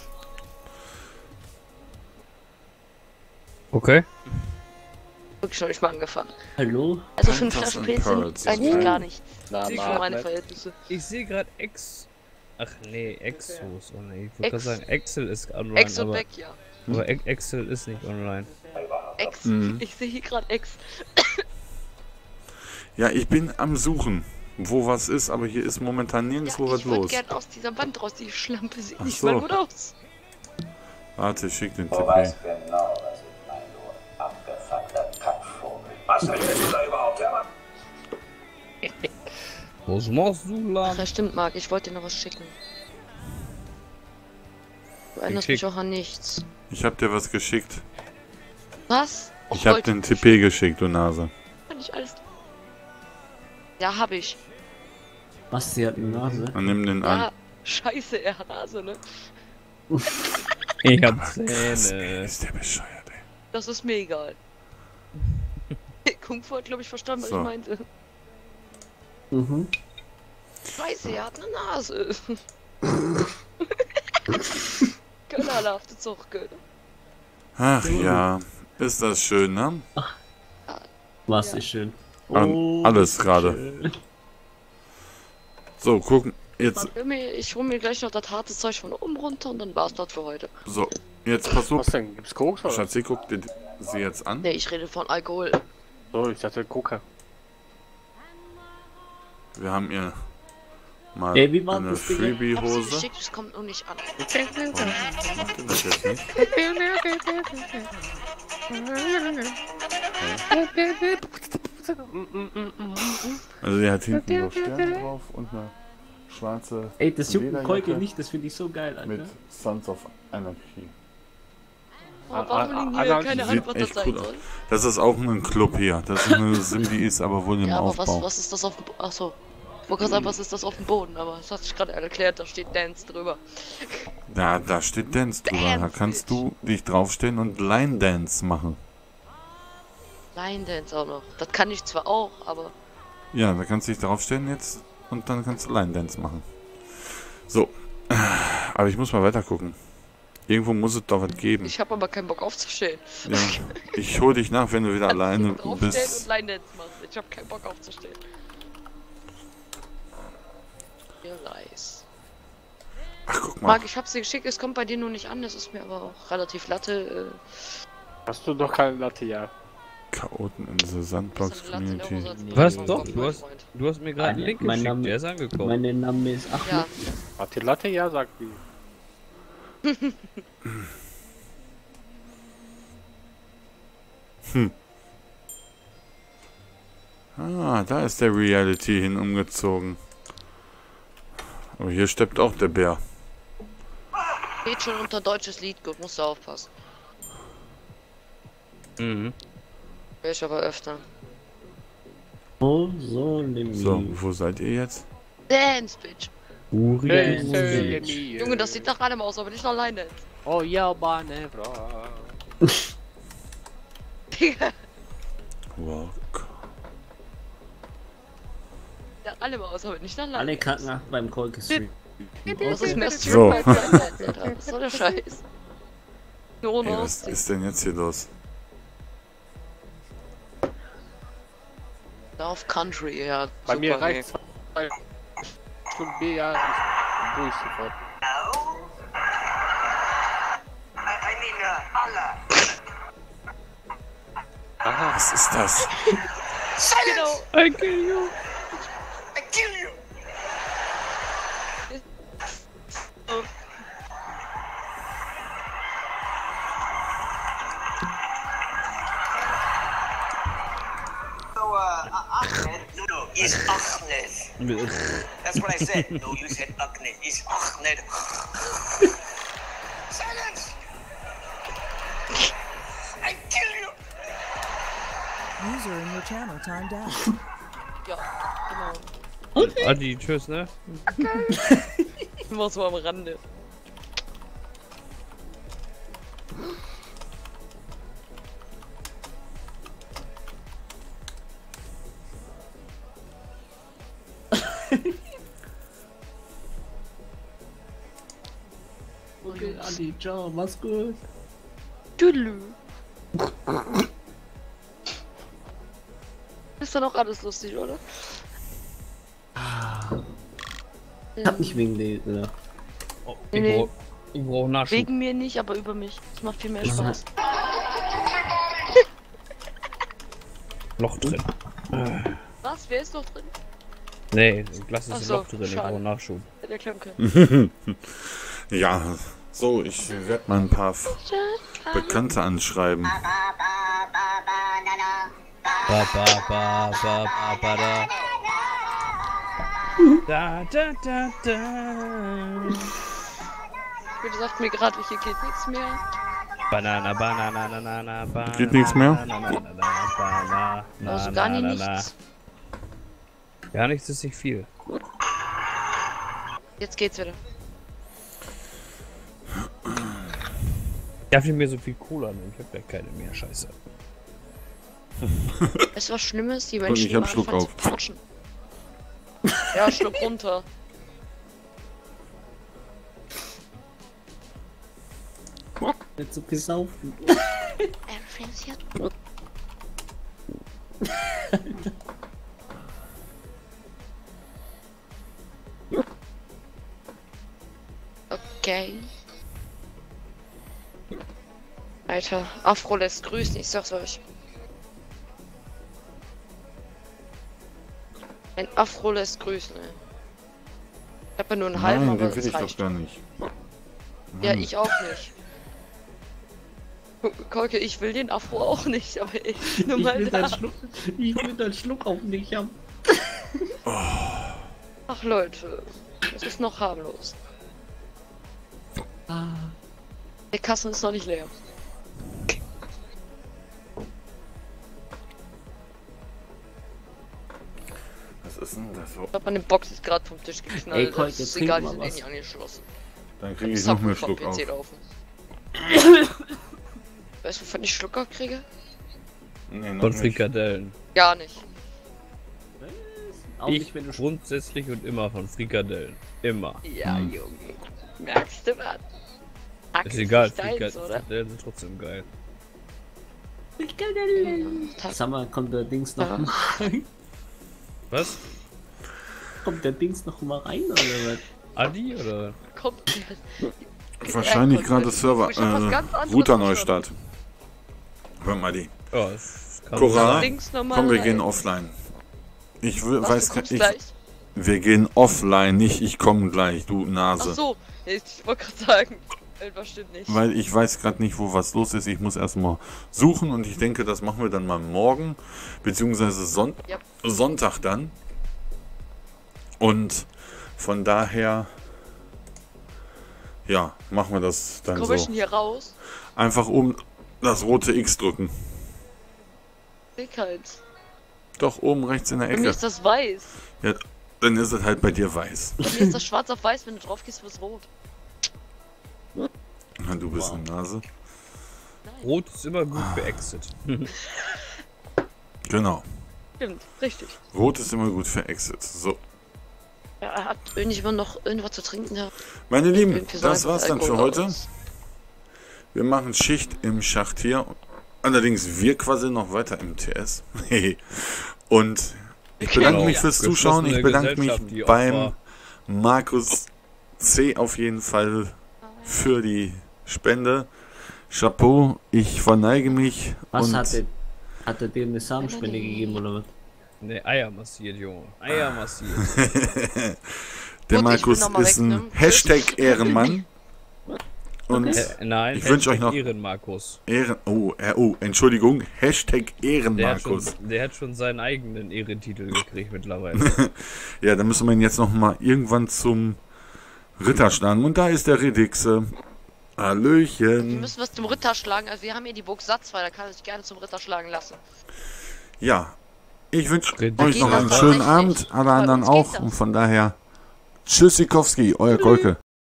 Okay. Wirklich noch nicht mal angefangen. Hallo? Also für einen Panthers and Flaschenpilz Pearls. sind eigentlich gar nicht. Na, Nicht für meine Verhältnisse. Ich sehe gerade Ach nee, Exos. Oh nee, ich wollte Ex- gerade sagen, Excel ist online, Ex und aber, weg, ja. aber Excel ist nicht online. Ex. Mhm. Ich sehe hier gerade Ex. Ja, ich bin am Suchen. wo was ist, aber hier ist momentan nirgendwo was ich würde los. gern aus dieser Wand raus, die Schlampe sieht Ach nicht so. mal gut aus. Warte, ich schick den Du TP. weißt genau, was ich meine, du abgefuckter Kackvogel. Was redest du da überhaupt, Hermann? Was machst du, Ach Lan? ja, stimmt, Marc, ich wollte dir noch was schicken. Du erinnerst mich auch an nichts. Ich hab dir was geschickt. Was? Och, Ich hab Leute, den TP geschickt, du Nase. kann ich alles... Ja, hab ich. Was, sie hat eine Nase? Und nimm den Ja, an. scheiße, er hat Nase, ne? Ich hab Zähne. Ist der bescheuert, ey. Das ist mir egal. Kung Fu hat, glaube ich, verstanden, was So. ich meinte. Mhm. Scheiße, er hat eine Nase. Kölnerhafte Zuchtke. Ach ja, ist das schön, ne? Was ist schön. Alles gerade. schön. So, gucken. Jetzt, Ich hol mir gleich noch das harte Zeug von oben runter und dann war's das für heute. so. Jetzt pass auf. Was denn? Gibt's Koks oder? Schatzi, guck dir sie jetzt an. Ne, ich rede von Alkohol. So, ich dachte Coca. Wir haben ihr mal Ey, wie war eine das, Digga? Ich hab's Freebie-Hose. geschickt, es kommt noch nicht an. Warum macht ihr das jetzt nicht? Also die hat hinten so Sterne drauf und eine schwarze Ey, das juckt Lederjacke Keuke nicht, das finde ich so geil, Alter. mit Sons of Anarchy. Oh, warum liegen hier keine Sieht Antwort, das echt sein gut aus. soll? Das ist auch ein Club hier. Das ist eine Simbi, ist aber wohl im Ja, aber Aufbau. was ist das auf dem Boden? Achso. Ich wollte gerade sagen, was ist das auf dem Boden? Aber das hat sich gerade erklärt, da steht Dance drüber. Da steht Dance drüber. Da Dance, kannst du dich draufstellen und Line Dance machen. Line Dance auch noch. Das kann ich zwar auch, aber Ja, da kannst du dich draufstellen jetzt und dann kannst du Line Dance machen. So. Aber ich muss mal weiter gucken. Irgendwo muss es doch was geben. ich habe aber keinen Bock aufzustehen. Ja. Ich hol dich nach, wenn du wieder alleine Draufstellen bist. und Line Dance machen. Ich habe keinen Bock aufzustehen. Nice. Ach, guck mal. Marc, ich hab's dir geschickt, es kommt bei dir nur nicht an, das ist mir aber auch relativ Latte. Hast du doch keine Latte, ja. Chaoten in the Sandbox Community. Was? Nee. Doch, du hast mir gerade einen Link Mein geschickt, Name- der ist angekommen. Mein Name ist Ahmed. Ja, Hat die Latte, ja, sagt die. Ah, da ist der Reality hin umgezogen. Aber hier steppt auch der Bär. geht schon unter deutsches Lied, gut, musst du aufpassen. Mhm. Will ich aber öfter. Oh, so, nimm So, wo seid ihr jetzt? Dance, Bitch. Uri. Junge, das sieht nach allem aus, aber nicht nach Line Dance. Oh ja, Banevra. Digga, Walk. nach allem aus, aber nicht nach Line Alle Dance. Krankenhaft beim Kolke Stream. Das ist mehr Street So. als Line Dance, Alter. Was soll der Scheiß? Nur ohne Ey, was Ausziehen. ist denn jetzt hier los? Auf Country, ja. Bei super, mir nee. reicht 2 Stunden B, ja, ich durch sofort. Aha. Was ist das? Genau. I kill you. Ahmed, no, it's Ahmed. That's what I said. No, you said Ahmed. It's Ahmed. Silence! I kill you! User in your channel timed out. Ja, genau. Adi, tschüss, ne? Immer so am Rande. Okay, Adi, ciao, mach's gut. Tüdelü. Ist doch noch alles lustig, oder? Ich hab nicht wegen dir, oder? Oh, Nee. ich brauch Nachschub. Wegen mir nicht, aber über mich. Das macht viel mehr Spaß. Loch drin. Was? Wer ist noch drin? Nee, im Glas ist Ach ein so, Loch drin, ich schade. brauche Nachschub. Hätte erklären können. Ja, so, ich werde mal ein paar Bekannte anschreiben. Ba, ba, ba, ba, ba, ba, da. Da, da, da, da. Bitte sagt mir gerade, hier geht nichts mehr. Banana, Banana, Banana, Banana. Geht nichts mehr? Banana, Also gar nichts. Gar nichts ist nicht viel. Jetzt geht's wieder. Darf ich mir so viel Cola nehmen? Ich hab ja keine mehr, scheiße. Weißt du, was Schlimmes? Die Und Menschen, ich die hab mal Schluck anfangen auf. zu patschen. Ja, Schluck runter. Nicht so gesaufen. Okay. Alter, Afro lässt grüßen, ich sag's euch. Ein Afro lässt grüßen, ey. Ich hab ja nur einen halben, Nein, aber den will das ich doch reicht. gar nicht. Ja, ich auch nicht. Kolke, ich will den Afro auch nicht, aber ich nur mal da. Ich will deinen Schluck auf nicht haben. Ach Leute, das ist noch harmlos. Der Kassen ist noch nicht leer. Was ist denn das so? Ich glaube, meine Box ist gerade vom Tisch geknallt. Ey, Kolke, das ist trink egal, die mal sind eh was. nicht angeschlossen. Dann kriege ich noch mehr Schluck auf. PC laufen. Weißt du, wovon ich Schluck auf kriege? Nee, noch Von nicht. Frikadellen. Gar nicht. Auch Ich nicht, wenn du grundsätzlich und immer von Frikadellen. Immer. Ja, Junge. Merkst du was? Hack Ist egal, nicht deins, oder? Frikadellen sind trotzdem geil. Sag mal, kommt der Dings noch Ja. mal rein? Was? Kommt der Dings noch mal rein oder was? Adi oder? Kommt. Wahrscheinlich gerade Server, Ich hab was ganz anderes Router Neustart. Hör mal die. Ja, das kann Cora, Links nochmal komm, wir rein. gehen offline. Ich Was, weiß du gar kommst nicht. gleich? Wir gehen offline, nicht ich komme gleich, du Ach Nase. so, ich wollte gerade sagen, irgendwas stimmt nicht. Weil ich weiß gerade nicht, wo was los ist. Ich muss erstmal suchen und ich denke, das machen wir dann mal morgen, beziehungsweise Ja. Sonntag dann. Und von daher, ja, machen wir das dann Komm ich so. denn hier raus? Einfach oben das rote X drücken. Sehe keins. Doch, oben rechts in der Bei mir Ecke. ist das weiß. Ja, dann ist es halt bei dir weiß. Bei mir ist das schwarz auf weiß, wenn du drauf gehst, wird es rot. Na, du bist eine Nase. Rot ist immer gut für Exit. Genau. Stimmt, richtig. Rot ist immer gut für Exit. So. Ja, hat irgendjemand noch irgendwas zu trinken da? Meine Lieben, Irgendwie das so war's dann für Alkohol heute. aus. Wir machen Schicht im Schacht hier. Allerdings, wir quasi noch weiter im TS. Und ich bedanke mich fürs Zuschauen. Ich bedanke mich Gesellschaft, die beim Opfer. Markus C. auf jeden Fall für die Spende. Chapeau, ich verneige mich. Was und hat er dir eine Samenspende gegeben oder was? Ne, Eier massiert, Junge. Eier massiert. der Gut, Markus ich bin noch mal ist weg, ein ne? Hashtag Ehrenmann. Und Nein, ich wünsche euch noch Ehrenmarkus. Entschuldigung, Hashtag Der hat, Ehrenmarkus. der hat schon seinen eigenen Ehrentitel gekriegt mittlerweile. Ja, dann müssen wir ihn jetzt noch mal irgendwann zum Ritter schlagen. Und da ist der Redixe. Wir Hallöchen. müssen was zum Ritter schlagen. Also wir haben hier die Burg Satzfrei, da kann er sich gerne zum Ritter schlagen lassen. Ja, ich wünsche Redixe. euch noch einen Das schönen reicht Abend, nicht. alle Bei anderen uns geht auch. das. Und von daher, Tschüssikowski, euer Kolke.